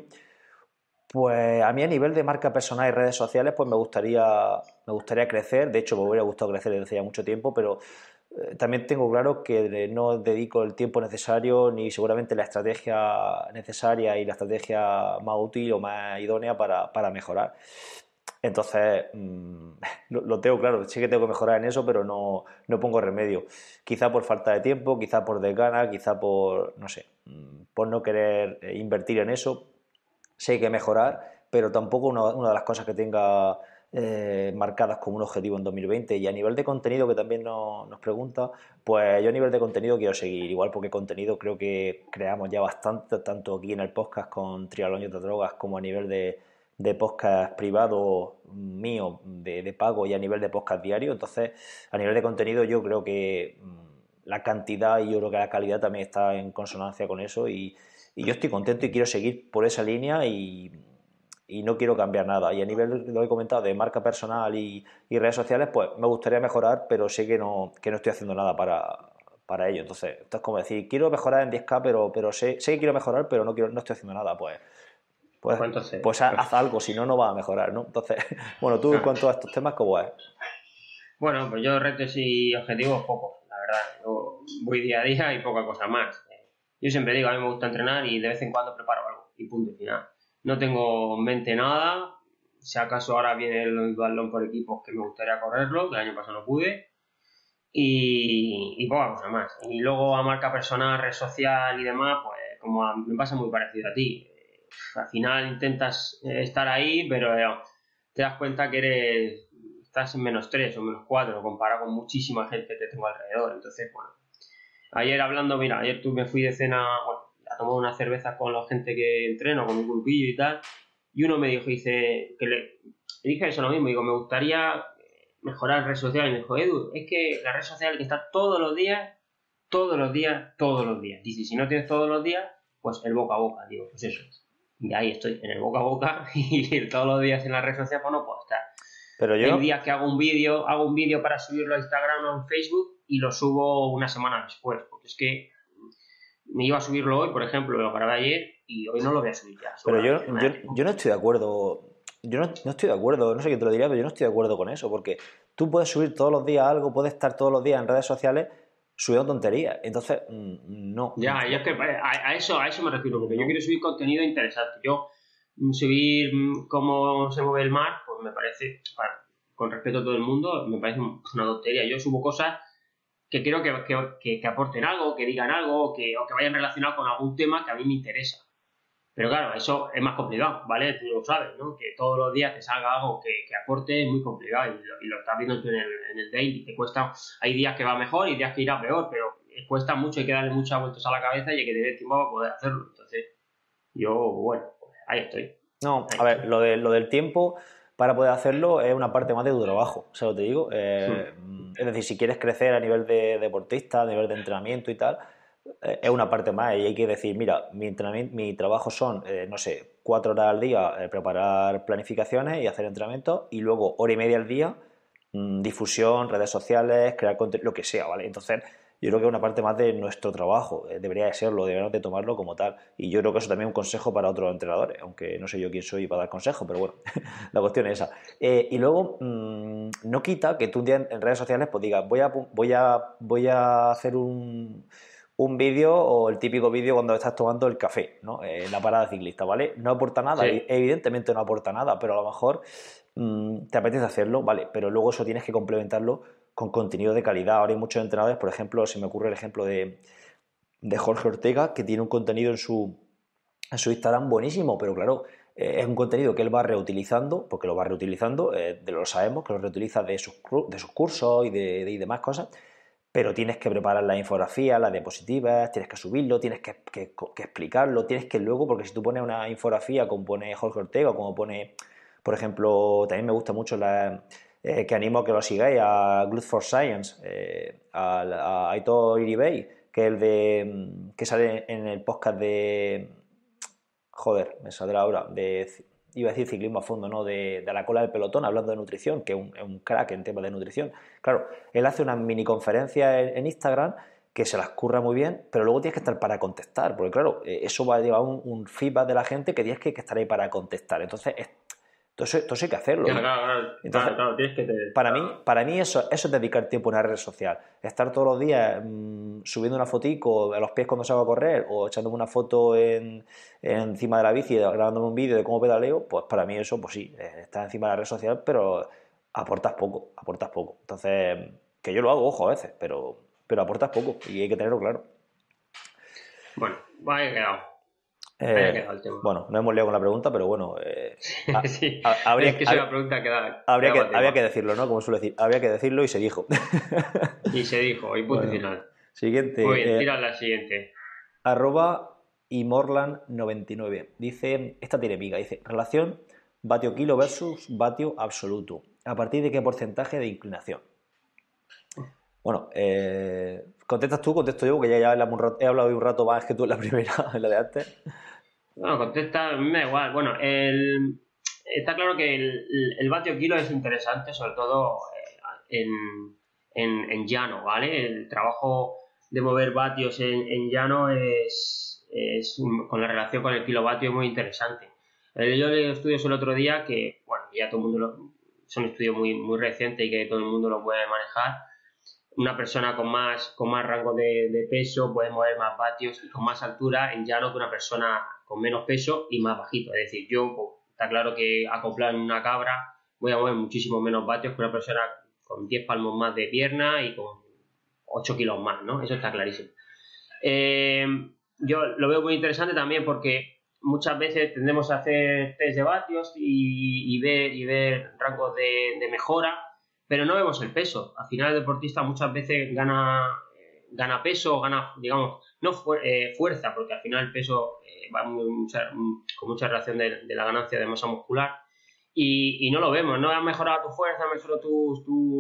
pues a mí a nivel de marca personal y redes sociales, pues me gustaría, me gustaría crecer. De hecho, me hubiera gustado crecer desde hace ya mucho tiempo, pero eh, también tengo claro que no dedico el tiempo necesario ni seguramente la estrategia necesaria y la estrategia más útil o más idónea para, para mejorar. Entonces, mmm, lo, lo tengo claro, sí que tengo que mejorar en eso, pero no, no pongo remedio. Quizá por falta de tiempo, quizá por desgana, quizá por, no sé, por no querer invertir en eso. Sí hay que mejorar, pero tampoco una, una de las cosas que tenga eh, marcadas como un objetivo en dos mil veinte. Y a nivel de contenido, que también nos, nos pregunta, pues yo a nivel de contenido quiero seguir igual, porque contenido creo que creamos ya bastante, tanto aquí en el podcast con Triatlón y otras drogas, como a nivel de, de podcast privado mío, de, de pago, y a nivel de podcast diario. Entonces, a nivel de contenido yo creo que mmm, la cantidad y yo creo que la calidad también está en consonancia con eso, y y yo estoy contento y quiero seguir por esa línea y, y no quiero cambiar nada. Y a nivel, lo he comentado, de marca personal y, y redes sociales, pues me gustaría mejorar, pero sé que no, que no estoy haciendo nada para, para ello. Entonces, esto es como decir, quiero mejorar en diez K, pero, pero sé, sé que quiero mejorar, pero no, quiero, no estoy haciendo nada. Pues, pues, Pues entonces, pues haz algo, si no, no va a mejorar, ¿no? Entonces, bueno, tú en claro. cuanto a estos temas, ¿cómo es? Bueno, pues yo retos y objetivos pocos, la verdad. Yo voy día a día y poca cosa más. Yo siempre digo, a mí me gusta entrenar y de vez en cuando preparo algo y punto y final. No tengo en mente nada. Si acaso ahora viene el duatlón por equipos que me gustaría correrlo, que el año pasado no pude. Y, y poca cosa más. Y luego a marca personal, red social y demás, pues como a, me pasa muy parecido a ti. Eh, al final intentas eh, estar ahí, pero eh, te das cuenta que eres estás en menos tres o menos cuatro comparado con muchísima gente que tengo alrededor. Entonces, bueno, ayer hablando, mira, ayer tú me fui de cena, bueno, a tomar una cerveza con la gente que entreno, con un grupillo y tal, y uno me dijo, dice, que le, le dije eso lo mismo, digo, me gustaría mejorar red social, y me dijo, Edu, es que la red social hay que estar todos los días, todos los días, todos los días. Dice, si no tienes todos los días, pues el boca a boca, digo, pues eso. Y ahí estoy, en el boca a boca, y todos los días en la red social, pues no puedo estar. Pero yo... Hay días que hago un vídeo, hago un vídeo para subirlo a Instagram o en Facebook y lo subo una semana después, porque es que me iba a subirlo hoy, por ejemplo, lo grabé ayer y hoy no lo voy a subir ya. Pero yo, yo, yo no estoy de acuerdo, yo no, no estoy de acuerdo, no sé quién te lo diría, pero yo no estoy de acuerdo con eso, porque tú puedes subir todos los días algo, puedes estar todos los días en redes sociales subiendo tonterías, entonces no. Ya, no, yo es que a, a eso a eso me refiero, porque no. yo quiero subir contenido interesante. Yo subir cómo se mueve el mar, pues me parece, bueno, con respeto a todo el mundo, me parece una tontería. Yo subo cosas que creo que, que, que aporten algo, que digan algo, que, o que vayan relacionados con algún tema que a mí me interesa. Pero claro, eso es más complicado, ¿vale? Tú lo sabes, ¿no? Que todos los días te salga algo que, que aporte es muy complicado y lo, y lo estás viendo tú en el, en el daily. Te cuesta, hay días que va mejor y días que irá peor, pero cuesta mucho, hay que darle muchas vueltas a la cabeza y hay que tener tiempo para poder hacerlo. Entonces, yo, bueno, pues ahí estoy. No, ahí a ver, estoy. lo, de, lo del tiempo para poder hacerlo es una parte más de tu trabajo, o sea, lo te digo. Eh, Hmm. es decir, si quieres crecer a nivel de deportista, a nivel de entrenamiento y tal, eh, es una parte más y hay que decir, mira, mi entrenamiento, mi trabajo son, eh, no sé, cuatro horas al día eh, preparar planificaciones y hacer entrenamientos y luego hora y media al día mmm, difusión, redes sociales, crear contenido, lo que sea, ¿vale? Entonces, yo creo que es una parte más de nuestro trabajo, eh, debería de serlo, deberíamos de tomarlo como tal. Y yo creo que eso también es un consejo para otros entrenadores, aunque no sé yo quién soy para dar consejos, pero bueno, la cuestión es esa. Eh, y luego, mmm, no quita que tú un día en, en redes sociales pues digas, voy a, voy a, voy a hacer un, un vídeo o el típico vídeo cuando estás tomando el café, ¿no? Eh, en la parada ciclista, ¿vale? No aporta nada, Sí. evidentemente no aporta nada, pero a lo mejor mmm, te apetece hacerlo, ¿vale? Pero luego eso tienes que complementarlo con contenido de calidad. Ahora hay muchos entrenadores, por ejemplo, se me ocurre el ejemplo de, de Jorge Ortega, que tiene un contenido en su, en su Instagram buenísimo, pero claro, eh, es un contenido que él va reutilizando, porque lo va reutilizando, eh, de lo sabemos, que lo reutiliza de sus, de sus cursos y, de, de, y demás cosas, pero tienes que preparar la infografía, las diapositivas, tienes que subirlo, tienes que, que, que explicarlo, tienes que luego, porque si tú pones una infografía como pone Jorge Ortega o como pone, por ejemplo, también me gusta mucho la... Eh, que animo a que lo sigáis, a Good for Science, eh, a, a Aitor Iribey, que es el de que sale en el podcast de joder, me saldrá ahora, de iba a decir ciclismo a fondo, ¿no? De, de la cola del pelotón, hablando de nutrición, que es un, es un crack en temas de nutrición. Claro, él hace una mini conferencia en, en Instagram que se las curra muy bien, pero luego tienes que estar para contestar, porque claro, eso va a llevar un, un feedback de la gente que tienes que, que estar ahí para contestar. Entonces, es, todo, eso, todo eso hay que hacerlo. Claro, claro, claro, Entonces, claro, claro, tienes que te... para mí, para mí eso, eso es dedicar tiempo a una red social. Estar todos los días mmm, subiendo una fotico a los pies cuando salgo a correr o echándome una foto en, en encima de la bici grabándome un vídeo de cómo pedaleo, pues para mí eso, pues sí, está encima de la red social, pero aportas poco, aportas poco. Entonces, que yo lo hago, ojo, a veces, pero, pero aportas poco y hay que tenerlo claro. Bueno, vaya quedado. Eh, bueno, no hemos leído con la pregunta, pero bueno, eh, a, sí, a, habría, es que es una pregunta que da, habría, que que, habría que decirlo, ¿no? Como suele decir, habría que decirlo y se dijo. Y se dijo, y punto bueno, final. Siguiente. Muy bien, eh, tira la siguiente. Arroba imorland noventa y nueve. Dice, esta tiene pica, dice, relación vatio kilo versus vatio absoluto. ¿A partir de qué porcentaje de inclinación? Bueno, eh, ¿contestas tú? ¿Contesto yo? Porque ya, ya un rato, he hablado de un rato más que tú en la primera, en la de antes. Bueno, contesta, a mí me da igual. Bueno, el, está claro que el, el vatio kilo es interesante, sobre todo en, en, en llano, ¿vale? El trabajo de mover vatios en, en llano es, es, con la relación con el kilovatio, es muy interesante. Yo leí estudios el otro día que, bueno, ya todo el mundo lo, son estudios muy, muy recientes y que todo el mundo lo puede manejar. Una persona con más, con más rango de, de peso puede mover más vatios y con más altura en llano que una persona con menos peso y más bajito. Es decir, yo, pues, está claro que acoplar en una cabra voy a mover muchísimo menos vatios que una persona con diez palmos más de pierna y con ocho kilos más, ¿no? Eso está clarísimo. Eh, yo lo veo muy interesante también porque muchas veces tendemos a hacer test de vatios y, y, ver, y ver rangos de, de mejora, pero no vemos el peso. Al final el deportista muchas veces gana, gana peso, gana, digamos, no fu eh, fuerza, porque al final el peso eh, va muy, mucha, con mucha relación de, de la ganancia de masa muscular y, y no lo vemos. No has mejorado tu fuerza, has mejorado tu, tu,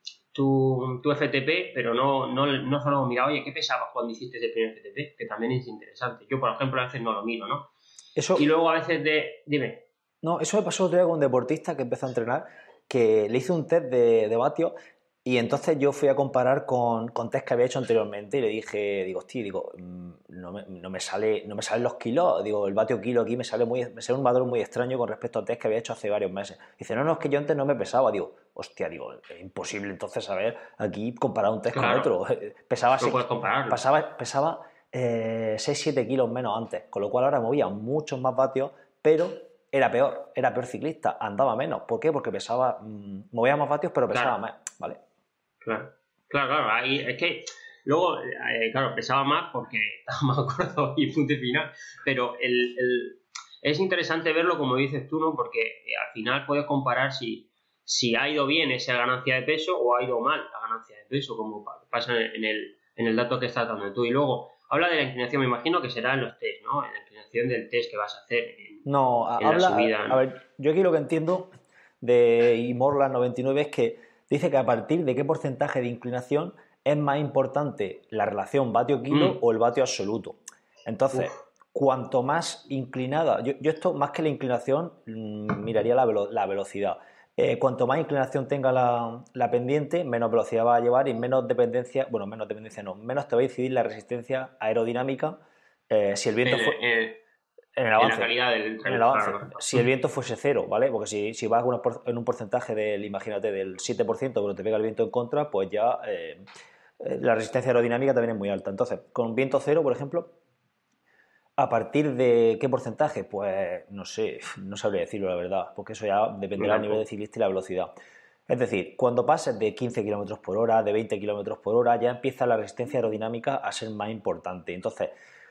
tu, tu F T P, pero no, no, no solo mira, oye, ¿qué pesabas cuando hiciste ese primer F T P? Que también es interesante. Yo, por ejemplo, a veces no lo miro, ¿no? Eso, y luego a veces de... Dime. No, eso me pasó otro día con un deportista que empezó a entrenar, que le hice un test de, de vatios y entonces yo fui a comparar con, con test que había hecho anteriormente y le dije, digo, hostia, digo, no me, no me sale, no me salen los kilos, digo, el vatio kilo aquí me sale muy, me sale un valor muy extraño con respecto al test que había hecho hace varios meses. Dice, no, no, es que yo antes no me pesaba, digo, hostia, digo, es imposible entonces saber aquí comparar un test claro, con otro. Pesaba, no puedes compararlo. Pasaba, pesaba eh, seis siete kilos menos antes, con lo cual ahora movía muchos más vatios, pero era peor, era peor ciclista, andaba menos. ¿Por qué? Porque pesaba, mmm, movía más vatios, pero pesaba claro. más, ¿vale? Claro, claro, claro. Ahí, es que luego, eh, claro, pesaba más porque estaba más gordo y punto final. Pero el, el, es interesante verlo, como dices tú, ¿no? Porque eh, al final puedes comparar si, si ha ido bien esa ganancia de peso o ha ido mal la ganancia de peso, como pasa en el, en el dato que estás dando tú. Y luego, habla de la inclinación, me imagino que será en los test, ¿no? En la inclinación del test que vas a hacer en, no, en habla, la subida, ¿no? A ver, yo aquí lo que entiendo de Imorland noventa y nueve es que dice que a partir de qué porcentaje de inclinación es más importante la relación vatio-kilo Mm. o el vatio absoluto. Entonces, Uf. cuanto más inclinada, yo, yo esto más que la inclinación mmm, miraría la, velo, la velocidad. Eh, cuanto más inclinación tenga la, la pendiente, menos velocidad va a llevar y menos dependencia, bueno, menos dependencia no, menos te va a incidir la resistencia aerodinámica eh, si el viento En, fue en, en el en la avance. calidad del En el trayecto, avance, claro, correcto. si el viento fuese cero, ¿vale? Porque si, si vas en un porcentaje del, imagínate, del siete por ciento, pero te pega el viento en contra, pues ya eh, la resistencia aerodinámica también es muy alta. Entonces, con viento cero, por ejemplo, ¿a partir de qué porcentaje? Pues no sé, no sabría decirlo la verdad, porque eso ya dependerá del nivel de ciclista y la velocidad. Es decir, cuando pases de quince kilómetros por hora, de veinte kilómetros por hora, ya empieza la resistencia aerodinámica a ser más importante. Entonces,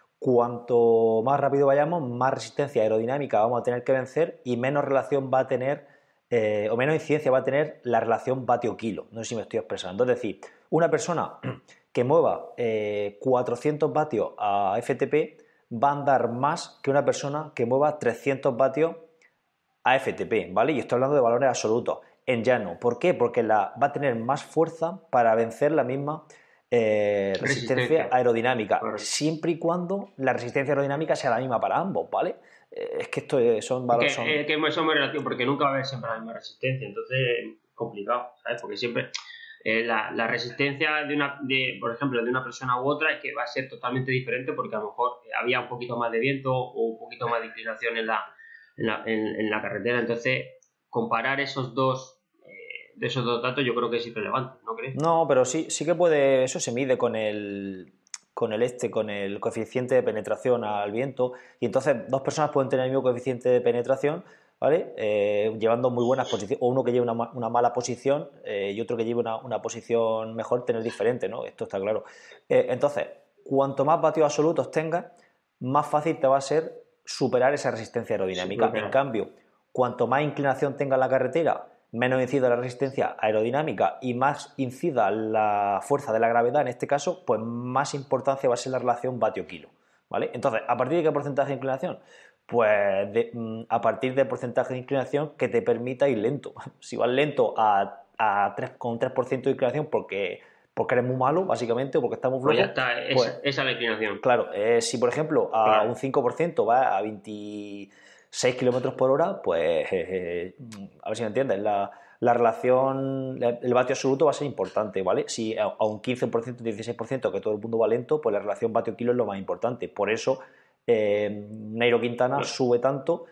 cuanto más rápido vayamos, más resistencia aerodinámica vamos a tener que vencer y menos relación va a tener, eh, o menos incidencia va a tener la relación vatio-kilo. No sé si me estoy expresando. Es decir, una persona que mueva eh, cuatrocientos vatios a F T P va a andar más que una persona que mueva trescientos vatios a F T P, ¿vale? Y estoy hablando de valores absolutos, en llano. ¿Por qué? Porque la, va a tener más fuerza para vencer la misma eh, resistencia, Resistencia. aerodinámica, Correcto. siempre y cuando la resistencia aerodinámica sea la misma para ambos, ¿vale? Eh, es que esto es, son valores... Es que, Son... eh, que eso es muy relativo porque nunca va a haber siempre la misma resistencia, entonces es complicado, ¿sabes? Porque siempre eh, la, la resistencia de una, de, por ejemplo, de una persona u otra es que va a ser totalmente diferente porque a lo mejor había un poquito más de viento o un poquito más de inclinación en la, en la, en, en la carretera, entonces comparar esos dos eh, de esos dos datos yo creo que es irrelevante, ¿no crees? No, pero sí, sí que puede, eso se mide con el, con el este, con el coeficiente de penetración al viento, y entonces dos personas pueden tener el mismo coeficiente de penetración, ¿vale? Eh, llevando muy buenas posiciones, o uno que lleve una, ma- una mala posición eh, y otro que lleve una, una posición mejor, tener diferente, ¿no? Esto está claro. Eh, entonces, cuanto más vatios absolutos tengas, más fácil te va a ser superar esa resistencia Sí, aerodinámica. En porque, cambio, cuanto más inclinación tenga la carretera, menos incida la resistencia aerodinámica y más incida la fuerza de la gravedad, en este caso, pues más importancia va a ser la relación vatio-kilo, ¿vale? Entonces, ¿a partir de qué porcentaje de inclinación? Pues de, mm, a partir del porcentaje de inclinación que te permita ir lento. Si vas lento a, a tres, con un tres por ciento de inclinación porque, porque eres muy malo, básicamente, o porque estás muy pues ya flojo, está, pues esa, esa es la inclinación, claro, eh, si por ejemplo a un claro. cinco por ciento va a veintiséis kilómetros por hora, pues eh, a ver si me entiendes, la, la relación, el vatio absoluto va a ser importante, ¿vale? Si a, a un quince por ciento, dieciséis por ciento que todo el mundo va lento, pues la relación vatio-kilo es lo más importante. Por eso eh, Nairo Quintana Claro. sube tanto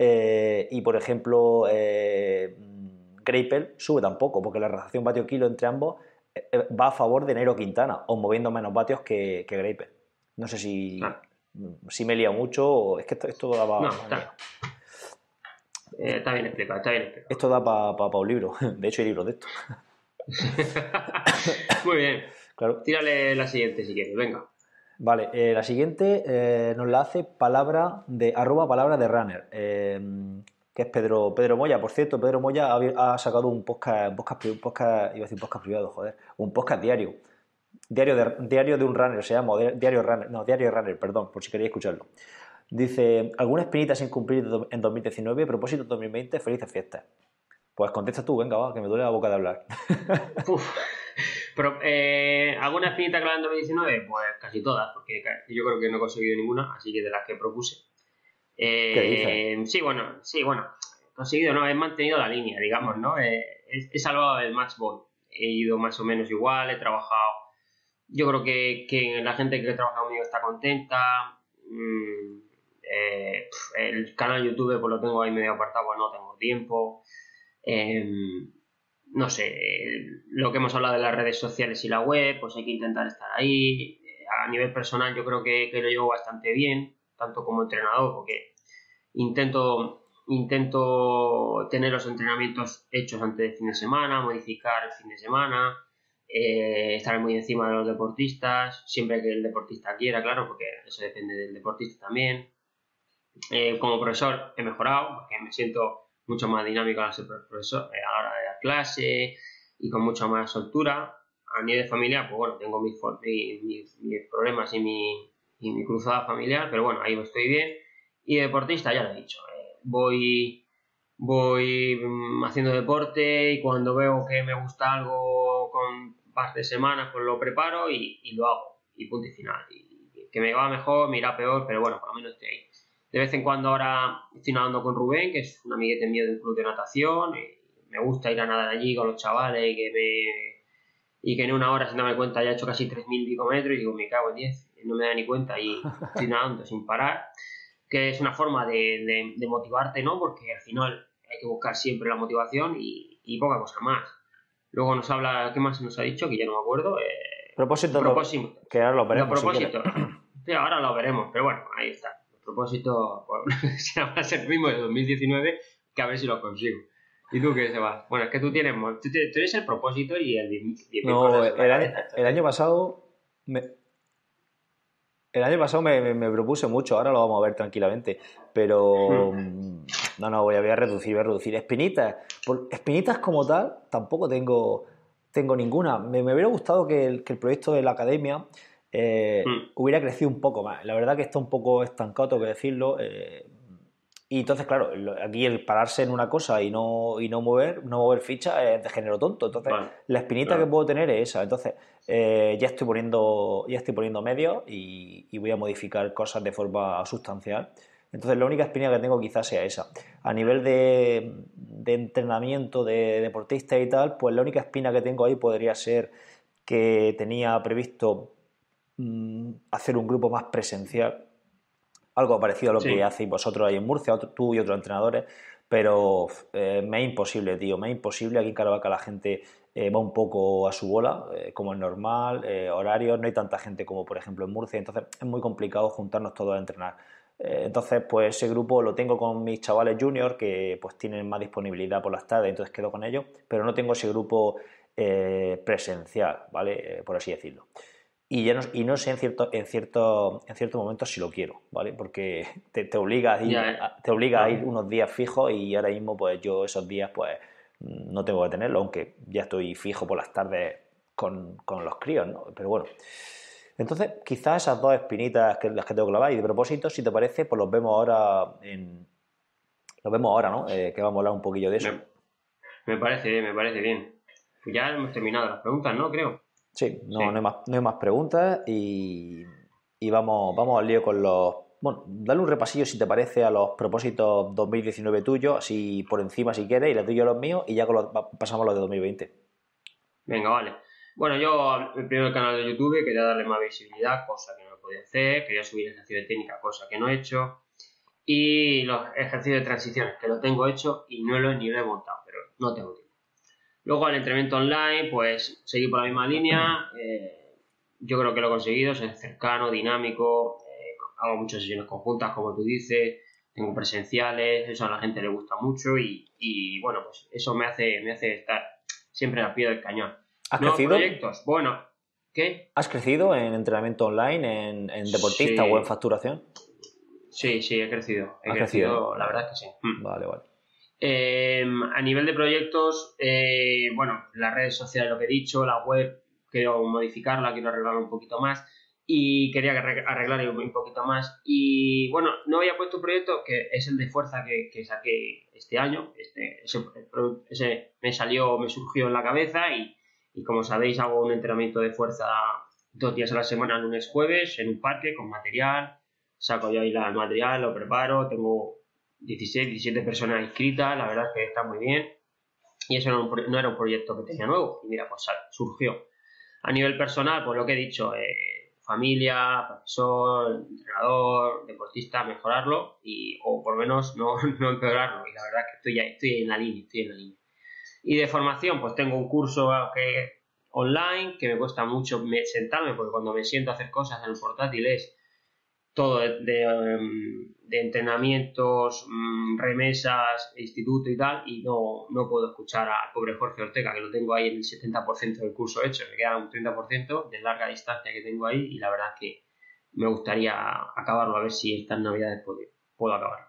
eh, y por ejemplo eh, Greipel sube tan poco, porque la relación vatio-kilo entre ambos eh, va a favor de Nairo Quintana, o moviendo menos vatios que, que Greipel. No sé si, Claro. si me he liado mucho o es que esto, esto daba, No, madre mía, está, eh, está bien explicado, está bien explicado. esto da para pa, pa un libro. De hecho, hay libros de esto. Muy bien. Claro. Tírale la siguiente si quieres, venga. Vale, eh, la siguiente eh, nos la hace palabra de arroba palabra de runner, eh, que es Pedro, Pedro Moya. Por cierto, Pedro Moya ha, ha sacado un podcast, un podcast, un podcast, iba a decir podcast privado, joder, un podcast diario. Diario de, diario de un runner, se llama, Diario Runner, no, Diario Runner, perdón, por si queréis escucharlo. Dice, ¿alguna espinita sin cumplir en dos mil diecinueve? Propósito dos mil veinte, felices fiestas. Pues contesta tú, venga, va, que me duele la boca de hablar. Uf. Pero, eh, ¿alguna espinita clavada en dos mil diecinueve? Pues casi todas, porque yo creo que no he conseguido ninguna, así que de las que propuse. ¿Qué dices? Eh, sí, bueno, sí, bueno, he conseguido, no, he mantenido la línea, digamos, ¿no? Eh, he, he salvado el match ball, he ido más o menos igual, he trabajado, yo creo que, que la gente que trabaja conmigo está contenta, mm, eh, el canal YouTube pues lo tengo ahí medio apartado, pues no tengo tiempo, eh, no sé, lo que hemos hablado de las redes sociales y la web, pues hay que intentar estar ahí. A nivel personal yo creo que, que lo llevo bastante bien, tanto como entrenador, porque intento, intento tener los entrenamientos hechos antes del fin de semana, modificar el fin de semana, eh, estar muy encima de los deportistas, siempre que el deportista quiera, claro, porque eso depende del deportista también. Eh, como profesor he mejorado, porque me siento mucho más dinámico al ser profesor eh, a la hora de dar clase y con mucha más soltura. A nivel familiar, pues bueno, tengo mis, mis, mis problemas y mi, y mi cruzada familiar, pero bueno, ahí estoy bien. Y deportista, ya lo he dicho, eh, voy, voy mm, haciendo deporte y cuando veo que me gusta algo con, par de semanas pues lo preparo y, y lo hago, y punto y final. Y que me va mejor, me irá peor, pero bueno, por lo menos estoy ahí. De vez en cuando ahora estoy nadando con Rubén, que es un amiguete mío de un club de natación, y me gusta ir a nadar allí con los chavales y que me... y que en una hora, sin darme cuenta, ya he hecho casi tres mil pico metros y digo, me cago en diez, no me da ni cuenta y estoy nadando sin parar, que es una forma de, de, de motivarte, ¿no? Porque al final hay que buscar siempre la motivación y, y poca cosa más. Luego nos habla, ¿qué más nos ha dicho? Que ya no me acuerdo. Eh, propósito, propósito. Que ahora lo veremos. Los propósitos. Si sí, ahora lo veremos, pero bueno, ahí está. Los propósitos, pues, van a ser el mismo de dos mil diecinueve, que a ver si los consigo. ¿Y tú qué se va? Bueno, es que tú tienes, tú eres el propósito y el... No, el año, el año pasado... Me... El año pasado me, me, me propuse mucho, ahora lo vamos a ver tranquilamente, pero mm. no, no, voy a, voy a reducir, voy a reducir. Espinitas, por, espinitas como tal, tampoco tengo, tengo ninguna. Me, me hubiera gustado que el, que el proyecto de la academia eh, mm. hubiera crecido un poco más. La verdad que está un poco estancado, tengo que decirlo. Eh, y entonces, claro, aquí el pararse en una cosa y no, y no mover, no mover ficha es de género tonto. Entonces, bueno, la espinita claro. que puedo tener es esa. Entonces, eh, ya estoy poniendo, ya estoy poniendo medios y, y voy a modificar cosas de forma sustancial. Entonces, la única espina que tengo quizás sea esa. A nivel de, de entrenamiento de deportista y tal, pues la única espina que tengo ahí podría ser que tenía previsto mmm, hacer un grupo más presencial. Algo parecido a lo sí. que hacéis vosotros ahí en Murcia, otro, tú y otros entrenadores, pero eh, me es imposible, tío, me es imposible. Aquí en Caravaca la gente eh, va un poco a su bola, eh, como es normal, eh, horarios, no hay tanta gente como por ejemplo en Murcia, entonces es muy complicado juntarnos todos a entrenar. Eh, entonces, pues ese grupo lo tengo con mis chavales juniors que pues tienen más disponibilidad por las tardes, entonces quedo con ellos, pero no tengo ese grupo eh, presencial, ¿vale? Eh, por así decirlo. Y, ya no, y no sé en cierto, en cierto, en ciertos momentos si lo quiero, ¿vale? Porque te, te obliga, a ir, yeah. te obliga a ir unos días fijos y ahora mismo pues yo esos días pues no tengo que tenerlo, aunque ya estoy fijo por las tardes con, con los críos, ¿no? Pero bueno, entonces quizás esas dos espinitas que las que tengo clavadas y de propósito, si te parece, pues los vemos ahora en... los vemos ahora, ¿no? Eh, que vamos a hablar un poquillo de eso. Me, me parece bien, me parece bien. Pues ya hemos terminado las preguntas, ¿no? Creo. Sí, no, sí. no, hay, más, no hay más preguntas y, y vamos, vamos al lío con los... Bueno, dale un repasillo si te parece a los propósitos dos mil diecinueve tuyos, así por encima si quieres, y los tuyos a los míos, y ya con los, pasamos a los de dos mil veinte. Venga, vale. Bueno, yo el primer canal de YouTube quería darle más visibilidad, cosa que no podía hacer, quería subir ejercicio de técnica, cosa que no he hecho, y los ejercicios de transiciones, que lo tengo hecho y no lo, ni lo he montado, pero no tengo tiempo. Luego el entrenamiento online, pues seguir por la misma línea, eh, yo creo que lo he conseguido, es cercano, dinámico, eh, hago muchas sesiones conjuntas, como tú dices, tengo presenciales, eso a la gente le gusta mucho y, y bueno, pues eso me hace, me hace estar siempre al pie del cañón. ¿Has ¿Nuevos crecido? proyectos? Bueno, ¿qué? ¿Has crecido en entrenamiento online, en, en deportista sí. o en facturación? Sí, sí, he crecido, he crecido, crecido, la verdad es que sí. Vale, vale. Eh, a nivel de proyectos, eh, bueno, las redes sociales, lo que he dicho, la web, quiero modificarla, quiero arreglarla un poquito más y quería arreglarla un poquito más. Y bueno, no había puesto un proyecto que es el de fuerza que, que saqué este año. Este, ese, ese me salió, me surgió en la cabeza y, y como sabéis, hago un entrenamiento de fuerza dos días a la semana, lunes, jueves, en un parque con material. Saco yo ahí el material, lo preparo, tengo dieciséis, diecisiete personas inscritas, la verdad es que está muy bien y eso no, no era un proyecto que tenía nuevo y mira, pues surgió. A nivel personal, pues lo que he dicho, eh, familia, profesor, entrenador, deportista, mejorarlo y, o por lo menos no, no empeorarlo y la verdad es que estoy, estoy en la línea, estoy en la línea. Y de formación, pues tengo un curso que, online que me cuesta mucho sentarme porque cuando me siento a hacer cosas en el portátil es todo de, de, de entrenamientos, remesas, instituto y tal, y no, no puedo escuchar al pobre Jorge Ortega, que lo tengo ahí en el setenta por ciento del curso hecho, me queda un treinta por ciento de larga distancia que tengo ahí, y la verdad es que me gustaría acabarlo, a ver si estas navidades puedo, puedo acabarlo.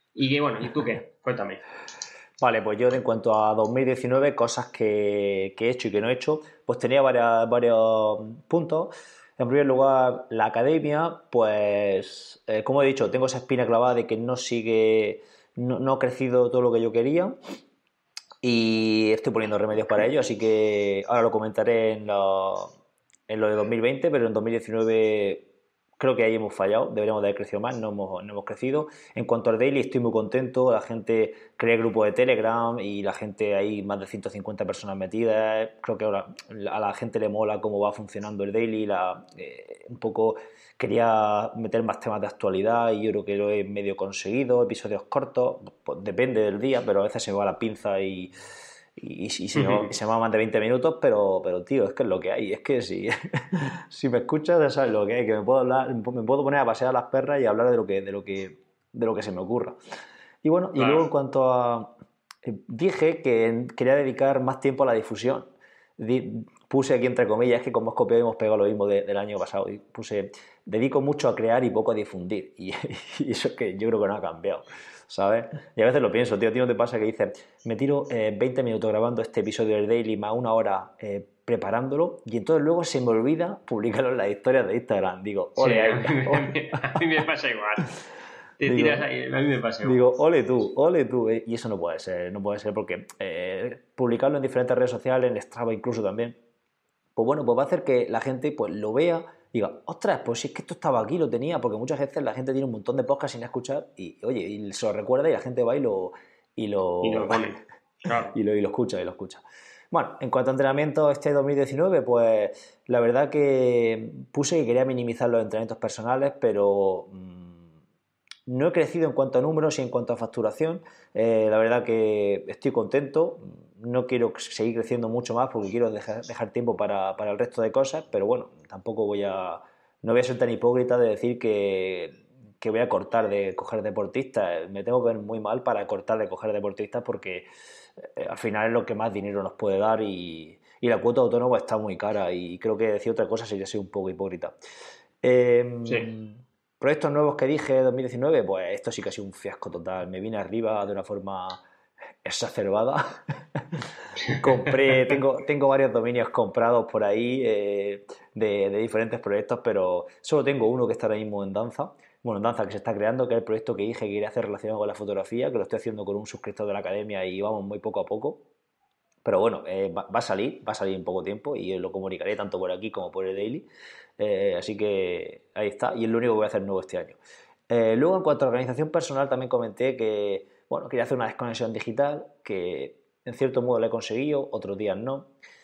Y bueno, ¿y tú qué? Cuéntame. Vale, pues yo en cuanto a dos mil diecinueve, cosas que, que he hecho y que no he hecho, pues tenía varias, varios puntos. En primer lugar, la academia, pues, eh, como he dicho, tengo esa espina clavada de que no sigue, no, no ha crecido todo lo que yo quería. y estoy poniendo remedios para ello, así que ahora lo comentaré en lo, en lo de dos mil veinte, pero en dos mil diecinueve creo que ahí hemos fallado, deberíamos de haber crecido más, no hemos, no hemos crecido. En cuanto al daily, estoy muy contento, la gente crea grupo de Telegram y la gente ahí, más de ciento cincuenta personas metidas, creo que ahora a la gente le mola cómo va funcionando el daily, la, eh, un poco quería meter más temas de actualidad y yo creo que lo he medio conseguido, episodios cortos, pues depende del día, pero a veces se me va la pinza y y, y, se, y se llama más de veinte minutos, pero, pero tío, es que es lo que hay. Es que si, si me escuchas, ya sabes lo que hay, que me puedo hablar, me puedo poner a pasear a las perras y hablar de lo que, de lo que, de lo que se me ocurra. Y bueno, claro. Y luego en cuanto a. Dije que quería dedicar más tiempo a la difusión. Di, puse aquí entre comillas, es que como hemos copiado y hemos pegado lo mismo de, del año pasado. Y puse, dedico mucho a crear y poco a difundir. Y, y eso es que yo creo que no ha cambiado. ¿Sabes? Y a veces lo pienso, tío, ¿a ti no te pasa que dices, me tiro eh, veinte minutos grabando este episodio del Daily más una hora eh, preparándolo y entonces luego se me olvida publicarlo en las historias de Instagram? Digo, ole, sí, ahí. A mí, me, a mí me pasa igual. Te digo, tiras ahí, a mí me pasa igual. Digo, ole tú, ole tú. Eh, y eso no puede ser, no puede ser porque eh, publicarlo en diferentes redes sociales, en Strava incluso también, pues bueno, pues va a hacer que la gente pues lo vea y diga, ostras, pues si es que esto estaba aquí, lo tenía, porque muchas veces la gente tiene un montón de podcasts sin escuchar y, oye, y se lo recuerda y la gente va y lo... Y lo, y lo pone, claro. y, lo, y lo escucha, y lo escucha. Bueno, en cuanto a entrenamiento este dos mil diecinueve, pues la verdad que puse que quería minimizar los entrenamientos personales, pero mmm, no he crecido en cuanto a números y en cuanto a facturación. Eh, la verdad que estoy contento. No quiero seguir creciendo mucho más porque quiero dejar, dejar tiempo para, para el resto de cosas, pero bueno, tampoco voy a... No voy a ser tan hipócrita de decir que, que voy a cortar de coger deportistas. Me tengo que ver muy mal para cortar de coger deportistas porque eh, al final es lo que más dinero nos puede dar y, y la cuota de autónomo está muy cara y creo que decir otra cosa sería ser un poco hipócrita. Eh, sí. Proyectos nuevos que dije dos mil diecinueve, pues esto sí que ha sido un fiasco total. Me vine arriba de una forma exacerbada. Compré, tengo, tengo varios dominios comprados por ahí eh, de, de diferentes proyectos, pero solo tengo uno que está ahora mismo en danza. Bueno, en danza que se está creando, que es el proyecto que dije que quería hacer relacionado con la fotografía, que lo estoy haciendo con un suscriptor de la academia y vamos muy poco a poco. Pero bueno, eh, va, va a salir, va a salir en poco tiempo y lo comunicaré tanto por aquí como por el Daily. Eh, así que ahí está, y es lo único que voy a hacer nuevo este año. Eh, luego, en cuanto a organización personal, también comenté que, bueno, quería hacer una desconexión digital, que en cierto modo la he conseguido, otros días no.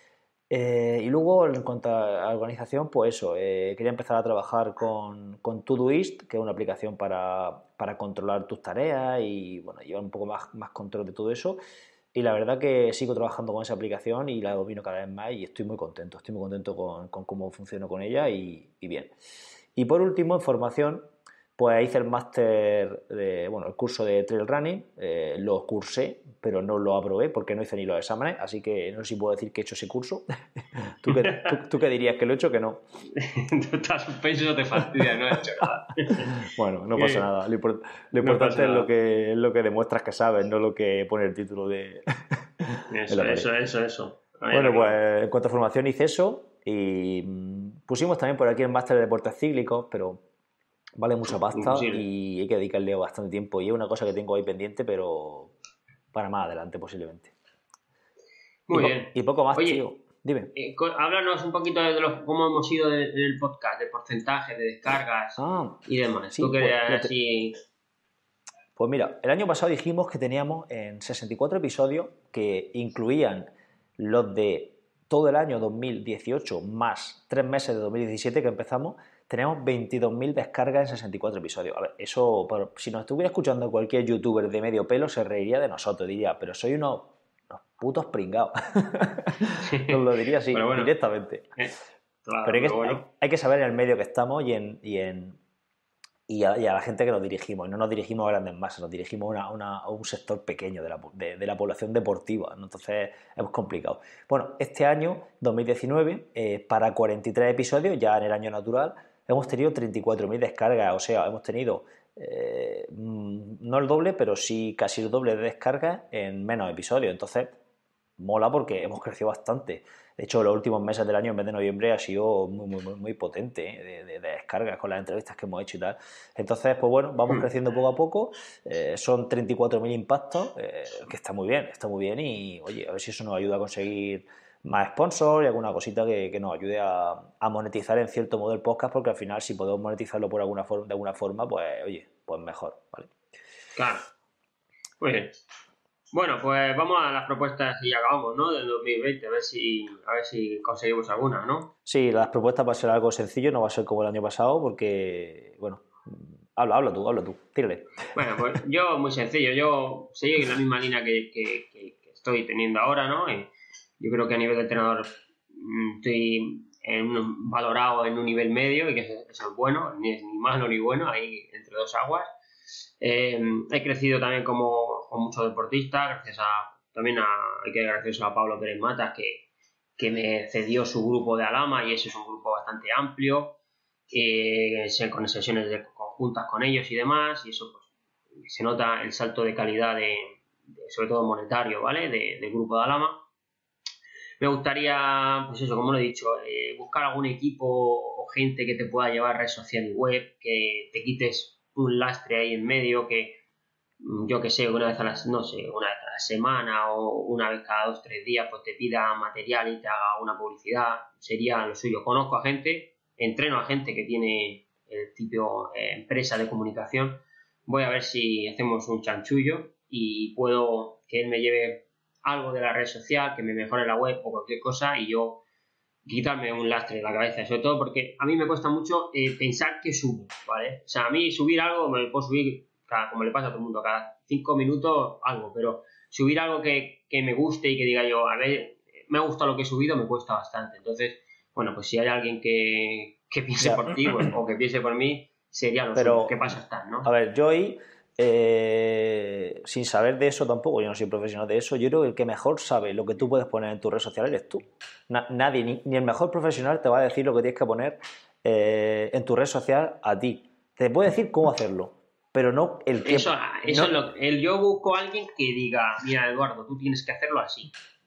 Eh, y luego, en cuanto a organización, pues eso, eh, quería empezar a trabajar con, con Todoist, que es una aplicación para, para controlar tus tareas y, bueno, llevar un poco más, más control de todo eso. Y la verdad que sigo trabajando con esa aplicación y la domino cada vez más y estoy muy contento, estoy muy contento con, con cómo funciono con ella y, y bien. Y por último, en formación, pues hice el máster, de, bueno, el curso de trail running, eh, lo cursé, pero no lo aprobé porque no hice ni los exámenes, así que no sé si puedo decir que he hecho ese curso. ¿Tú, qué, tú, ¿Tú qué dirías, que lo he hecho o que no? Tú estás suspenso, no te fastidia, no he hecho nada. Bueno, no pasa nada. Lo, import, lo importante no es, lo que, es lo que demuestras que sabes, no lo que pone el título de... Eso, eso, eso, eso. Ay, bueno, pues en cuanto a formación hice eso y pusimos también por aquí el máster de deportes cíclicos, pero vale mucha pasta Imposible. Y hay que dedicarle bastante tiempo y es una cosa que tengo ahí pendiente, pero para más adelante posiblemente. Muy y bien. Y poco más, Oye, tío. Dime. Eh, háblanos un poquito de los, cómo hemos ido en el podcast, de porcentaje, de descargas ah, y demás. Sí, ¿Tú pues, así... pues mira, el año pasado dijimos que teníamos en sesenta y cuatro episodios que incluían los de todo el año dos mil dieciocho más tres meses de dos mil diecisiete que empezamos, tenemos veintidós mil descargas en sesenta y cuatro episodios. A ver, eso, si nos estuviera escuchando cualquier youtuber de medio pelo, se reiría de nosotros, diría, pero soy unos, unos putos pringados. Nos lo diría así, bueno, directamente. Eh, claro, pero hay que, pero bueno. hay, hay que saber en el medio que estamos y en... Y en Y a, y a la gente que nos dirigimos, y no nos dirigimos a grandes masas, nos dirigimos a, una, una, a un sector pequeño de la, de, de la población deportiva, ¿no? Entonces es complicado. Bueno, este año, dos mil diecinueve, eh, para cuarenta y tres episodios, ya en el año natural, hemos tenido treinta y cuatro mil descargas, o sea, hemos tenido eh, no el doble, pero sí casi el doble de descargas en menos episodios. Entonces, mola porque hemos crecido bastante. De hecho, los últimos meses del año, en vez de noviembre, ha sido muy, muy, muy, muy potente, ¿eh? de, de, de descargas con las entrevistas que hemos hecho y tal. Entonces, pues bueno, vamos creciendo poco a poco. Eh, son treinta y cuatro mil impactos, eh, que está muy bien, está muy bien. Y oye, a ver si eso nos ayuda a conseguir más sponsors y alguna cosita que, que nos ayude a, a monetizar en cierto modo el podcast, porque al final, si podemos monetizarlo por alguna forma, de alguna forma, pues oye, pues mejor, ¿vale? Claro. Muy bien. Bueno, pues vamos a las propuestas y acabamos, ¿no? Del dos mil veinte, a ver si, a ver si conseguimos alguna, ¿no? Sí, las propuestas va a ser algo sencillo, no va a ser como el año pasado, porque, bueno, habla, habla tú, habla tú, tírale. Bueno, pues yo, muy sencillo, yo seguir en la misma línea que, que, que, que estoy teniendo ahora, ¿no? Y yo creo que a nivel de entrenador mmm, estoy en un, valorado en un nivel medio, y que eso, eso es bueno, ni es ni malo ni bueno, ahí entre dos aguas. Eh, he crecido también como, como muchos deportistas, gracias a también a, hay que agradecer a Pablo Pérez Matas, que, que me cedió su grupo de Alama, y ese es un grupo bastante amplio, eh, con sesiones de, conjuntas con ellos y demás, y eso pues se nota el salto de calidad de, de sobre todo monetario, ¿vale? De, del grupo de Alama. Me gustaría, pues eso, como lo he dicho, eh, buscar algún equipo o gente que te pueda llevar red social y web, que te quites un lastre ahí en medio, que yo que sé, una vez a la, no sé, una vez a la semana o una vez cada dos, tres días, pues te pida material y te haga una publicidad, sería lo suyo. Conozco a gente, entreno a gente que tiene el tipo eh, empresa de comunicación. Voy a ver si hacemos un chanchullo y puedo que él me lleve algo de la red social, que me mejore la web o cualquier cosa, y yo quitarme un lastre de la cabeza, sobre todo porque a mí me cuesta mucho eh, pensar que subo, ¿vale? O sea, a mí subir algo me lo puedo subir, cada, como le pasa a todo el mundo, cada cinco minutos algo, pero subir algo que, que me guste y que diga yo, a ver, me ha gustado lo que he subido, me cuesta bastante. Entonces, bueno, pues si hay alguien que, que piense ya. por ti, pues, o que piense por mí, sería lo pero, suyo. ¿Qué pasa estar, no? A ver, yo ahí, eh, sin saber de eso tampoco, yo no soy profesional de eso, yo creo que el que mejor sabe lo que tú puedes poner en tu red social eres tú. Na, nadie, ni, ni el mejor profesional te va a decir lo que tienes que poner eh, en tu red social a ti. Te puede decir cómo hacerlo, pero no el que... Eso, eso no, es lo el yo busco a alguien que diga, mira, Eduardo, tú tienes que hacerlo así.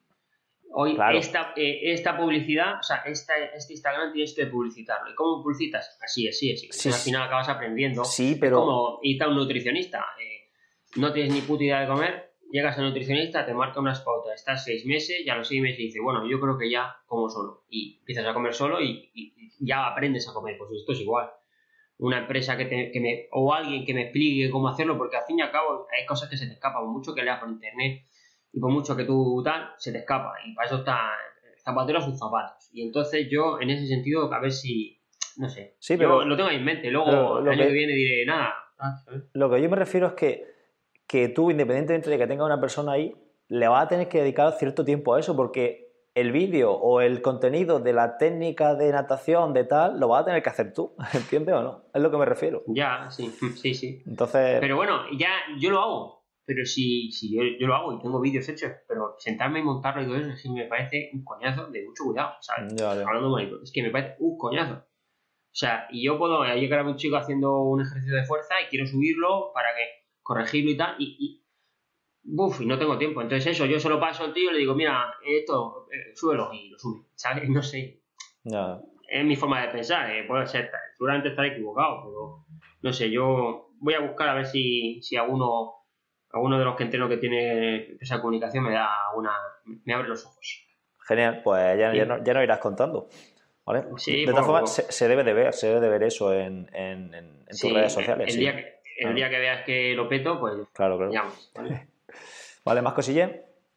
Hoy claro. esta, eh, esta publicidad, o sea, esta, este Instagram tienes que publicitarlo. ¿Y cómo publicitas? Así, así, así. Sí, al final acabas aprendiendo. Sí, pero... Es como irte a un nutricionista. Eh, no tienes ni puta idea de comer, llegas al nutricionista, te marca unas pautas, estás seis meses y a los seis meses dices, bueno, yo creo que ya como solo. Y empiezas a comer solo y, y, y ya aprendes a comer. Pues esto es igual. Una empresa que, te, que me... o alguien que me explique cómo hacerlo, porque al fin y al cabo hay cosas que se te escapan mucho, que leas por internet. Y por mucho que tú tal, se te escapa. Y para eso está el zapatero a sus zapatos. Y entonces yo, en ese sentido, a ver si... No sé. Sí, pero, yo lo tengo ahí en mente. Luego, el año que, que viene diré, nada. Lo que yo me refiero es que, que tú, independientemente de que tenga una persona ahí, le vas a tener que dedicar cierto tiempo a eso, porque el vídeo o el contenido de la técnica de natación, de tal, lo vas a tener que hacer tú. ¿Entiendes o no? Es lo que me refiero. Ya, sí, sí, sí. Entonces... Pero bueno, ya yo lo hago. Pero si, si yo, yo lo hago y tengo vídeos hechos, pero sentarme y montarlo y todo eso, es que me parece un coñazo de mucho cuidado, ¿sabes? Ya, ya. Hablando bonito, es que me parece un coñazo. O sea, y yo puedo llegar a un chico haciendo un ejercicio de fuerza y quiero subirlo para que corregirlo y tal, y, y buf, y no tengo tiempo. Entonces eso, yo se lo paso al tío y le digo, mira, esto, eh, súbelo, y lo sube, ¿sabes? No sé. Ya. Es mi forma de pensar, eh, puede ser, seguramente estaré equivocado, pero no sé, yo voy a buscar a ver si, si alguno... alguno de los que entreno que tiene esa comunicación me da una, me abre los ojos. Genial, pues ya, ya, no, ya nos irás contando, ¿vale? Sí, de todas formas, se, se debe de ver, se debe de ver eso en, en, en, en tus sí, redes sociales. El, sí. día que, el ah. día que veas que lo peto, pues claro, claro. Llamas, ¿vale? ¿Vale? ¿Más cosillas?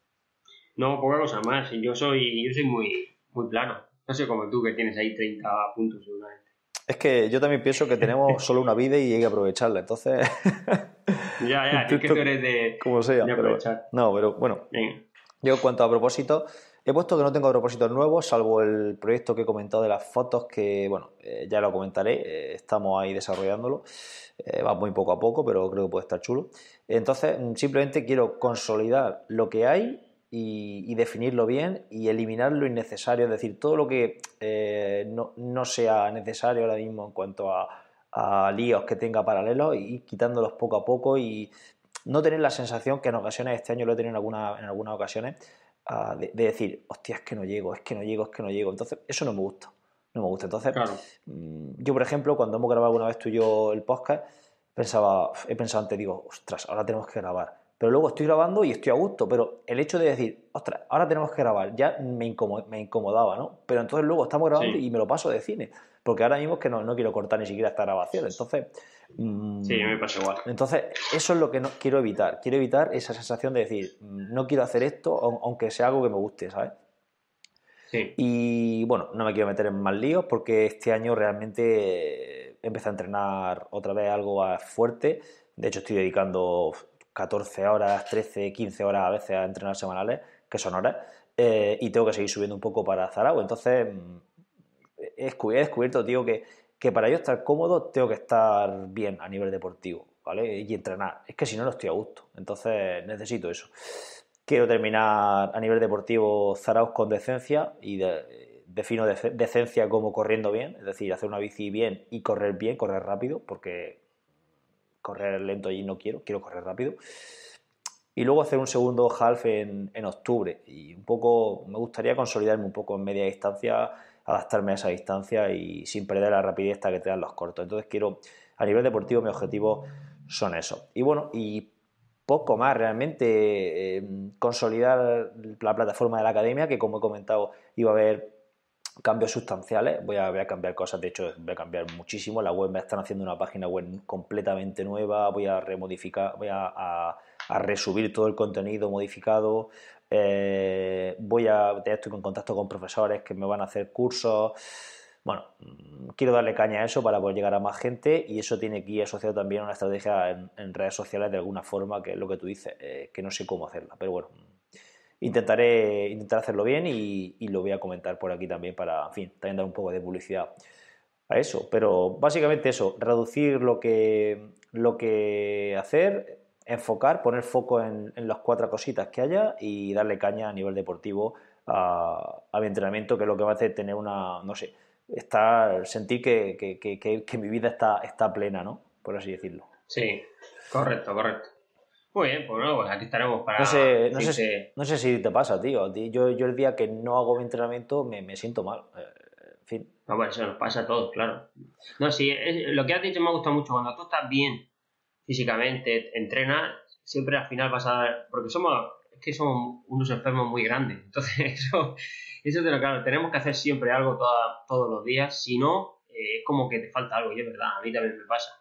No, poca cosa más. Yo soy, yo soy muy, muy plano. No sé como tú, que tienes ahí treinta puntos seguramente. Es que yo también pienso que tenemos solo una vida y hay que aprovecharla, entonces... ya, ya, es que tú eres de, como sea, de aprovechar. Pero, no, pero bueno, Venga. Yo en cuanto a propósitos, he puesto que no tengo propósitos nuevos, salvo el proyecto que he comentado de las fotos, que bueno, eh, ya lo comentaré, eh, estamos ahí desarrollándolo, eh, va muy poco a poco, pero creo que puede estar chulo. Entonces, simplemente quiero consolidar lo que hay y, y definirlo bien y eliminar lo innecesario, es decir, todo lo que eh, no, no sea necesario ahora mismo en cuanto a, a líos que tenga paralelos, y ir quitándolos poco a poco y no tener la sensación que en ocasiones, este año lo he tenido en, alguna, en algunas ocasiones, a de, de decir, hostia, es que no llego, es que no llego, es que no llego. Entonces, eso no me gusta. No me gusta. Entonces, Claro. yo, por ejemplo, cuando hemos grabado alguna vez tú y yo el podcast, pensaba, he pensado antes, digo, ostras, ahora tenemos que grabar. Pero luego estoy grabando y estoy a gusto, pero el hecho de decir, ostras, ahora tenemos que grabar, ya me, incomod me incomodaba, ¿no? Pero entonces luego estamos grabando Sí. y me lo paso de cine, porque ahora mismo es que no, no quiero cortar ni siquiera esta grabación. Entonces, mmm, sí, me pasa igual. Entonces, eso es lo que no, quiero evitar. Quiero evitar esa sensación de decir, no quiero hacer esto, aunque sea algo que me guste, ¿sabes? Sí. Y bueno, no me quiero meter en más líos porque este año realmente empecé a entrenar otra vez algo fuerte. De hecho, estoy dedicando catorce horas, trece, quince horas a veces a entrenar semanales, que son horas, eh, y tengo que seguir subiendo un poco para Zaragoza. Entonces, he descubierto, tío, que, que para yo estar cómodo tengo que estar bien a nivel deportivo, ¿vale? Y entrenar. Es que si no, no estoy a gusto. Entonces, necesito eso. Quiero terminar a nivel deportivo Zaragoza con decencia y de, defino de, decencia como corriendo bien, es decir, hacer una bici bien y correr bien, correr rápido, porque correr lento allí no quiero, quiero correr rápido. Y luego hacer un segundo half en, en octubre. Y un poco, me gustaría consolidarme un poco en media distancia, adaptarme a esa distancia y sin perder la rapidez esta que te dan los cortos. Entonces quiero, a nivel deportivo, mis objetivos son esos. Y bueno, y poco más realmente, eh, consolidar la plataforma de la academia, que como he comentado iba a haber cambios sustanciales. Voy a, voy a cambiar cosas, de hecho voy a cambiar muchísimo. La web me están haciendo una página web completamente nueva, voy a remodificar, voy a, a, a resubir todo el contenido modificado, eh, voy a, ya estoy en contacto con profesores que me van a hacer cursos. Bueno, quiero darle caña a eso para poder llegar a más gente, y eso tiene que ir asociado también a una estrategia en, en redes sociales de alguna forma, que es lo que tú dices, eh, que no sé cómo hacerla, pero bueno, intentaré intentar hacerlo bien y, y lo voy a comentar por aquí también para, en fin, también dar un poco de publicidad a eso. Pero básicamente eso, reducir lo que, lo que hacer, enfocar, poner foco en, en las cuatro cositas que haya y darle caña a nivel deportivo a, a mi entrenamiento, que es lo que me hace tener una, no sé, estar, sentir que, que, que, que, que mi vida está, está plena, ¿no? Por así decirlo. Sí, correcto, correcto. Muy bien, pues bueno, pues aquí estaremos para No sé, no, decirte... sé, no sé si te pasa, tío. Yo, yo el día que no hago mi entrenamiento me, me siento mal. Eh, en fin. No, bueno, eso nos pasa a todos, claro. No, sí, es, lo que has dicho me ha gustado mucho. Cuando tú estás bien físicamente, entrenas, siempre al final vas a dar... Porque somos, es que somos unos enfermos muy grandes. Entonces, eso, eso te lo claro. Tenemos que hacer siempre algo toda, todos los días. Si no, eh, es como que te falta algo. Y es verdad, a mí también me pasa.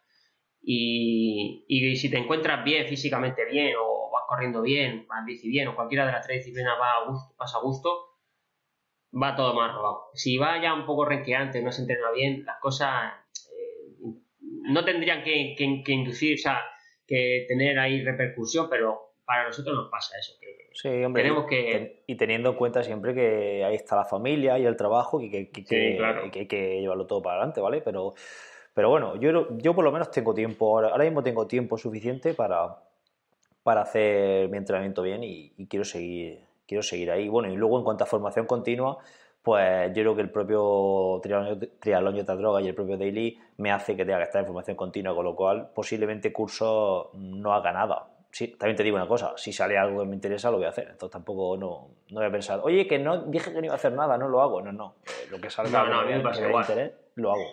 Y, y si te encuentras bien, físicamente bien, o vas corriendo bien, vas bici bien, o cualquiera de las tres disciplinas va a gusto, vas a gusto, va todo más robado. Si va ya un poco renqueante, no se entrena bien, las cosas eh, no tendrían que, que, que inducir, o sea, que tener ahí repercusión, pero para nosotros nos pasa eso. Que sí, hombre, tenemos y, que... ten, y teniendo en cuenta siempre que ahí está la familia y el trabajo, y que, que, Sí, que, claro. que hay que llevarlo todo para adelante, ¿vale? Pero, pero bueno, yo, yo por lo menos tengo tiempo, ahora, ahora mismo tengo tiempo suficiente para, para hacer mi entrenamiento bien y, y quiero seguir, quiero seguir ahí. Bueno, y luego en cuanto a formación continua, pues yo creo que el propio Triatlón y Otra Droga y el propio Daily me hace que tenga que estar en formación continua, con lo cual posiblemente curso no haga nada. Sí, también te digo una cosa, si sale algo que me interesa lo voy a hacer, entonces tampoco no, no voy a pensar, oye, que no dije que no iba a hacer nada, no lo hago, no, no, eh, lo que salga No, que no, me a mí me vea, que pasa me dé igual. interés, lo hago.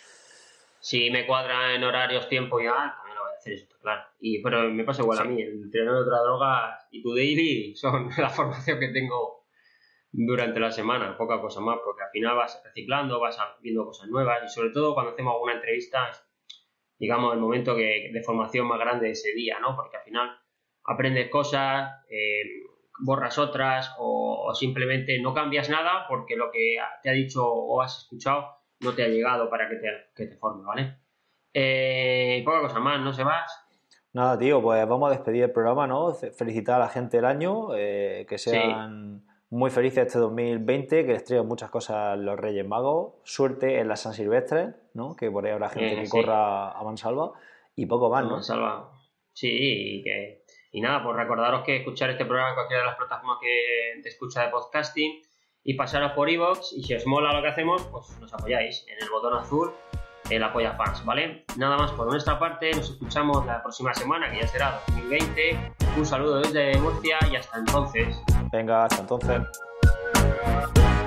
Si me cuadra en horarios, tiempo y tal, también lo voy a hacer, eso está claro. Y, pero me pasa igual sí. A mí, el Triatlón y Otra Droga y tu Daily son la formación que tengo durante la semana, poca cosa más, porque al final vas reciclando, vas viendo cosas nuevas y sobre todo cuando hacemos alguna entrevista, digamos, el momento que, de formación más grande de ese día, ¿no? Porque al final aprendes cosas, eh, borras otras o, o simplemente no cambias nada porque lo que te ha dicho o has escuchado no te ha llegado para que te, que te forme, ¿vale? Eh, poca cosa más, ¿no, Sebas? Nada, tío, pues vamos a despedir el programa, ¿no? Felicitar a la gente del año, eh, que sean sí. muy felices este dos mil veinte, que les traigan muchas cosas los Reyes Magos, suerte en la San Silvestre, ¿no? Que por ahí habrá gente eh, que sí. corra a mansalva y poco más, ¿no? A mansalva. Sí, y que y nada, pues recordaros que escuchar este programa en cualquiera de las plataformas que te escucha de podcasting y pasaros por iVoox, y si os mola lo que hacemos, pues nos apoyáis en el botón azul el Apoya Fans, ¿vale? Nada más por nuestra parte, nos escuchamos la próxima semana, que ya será dos mil veinte. Un saludo desde Murcia y hasta entonces. Venga, hasta entonces.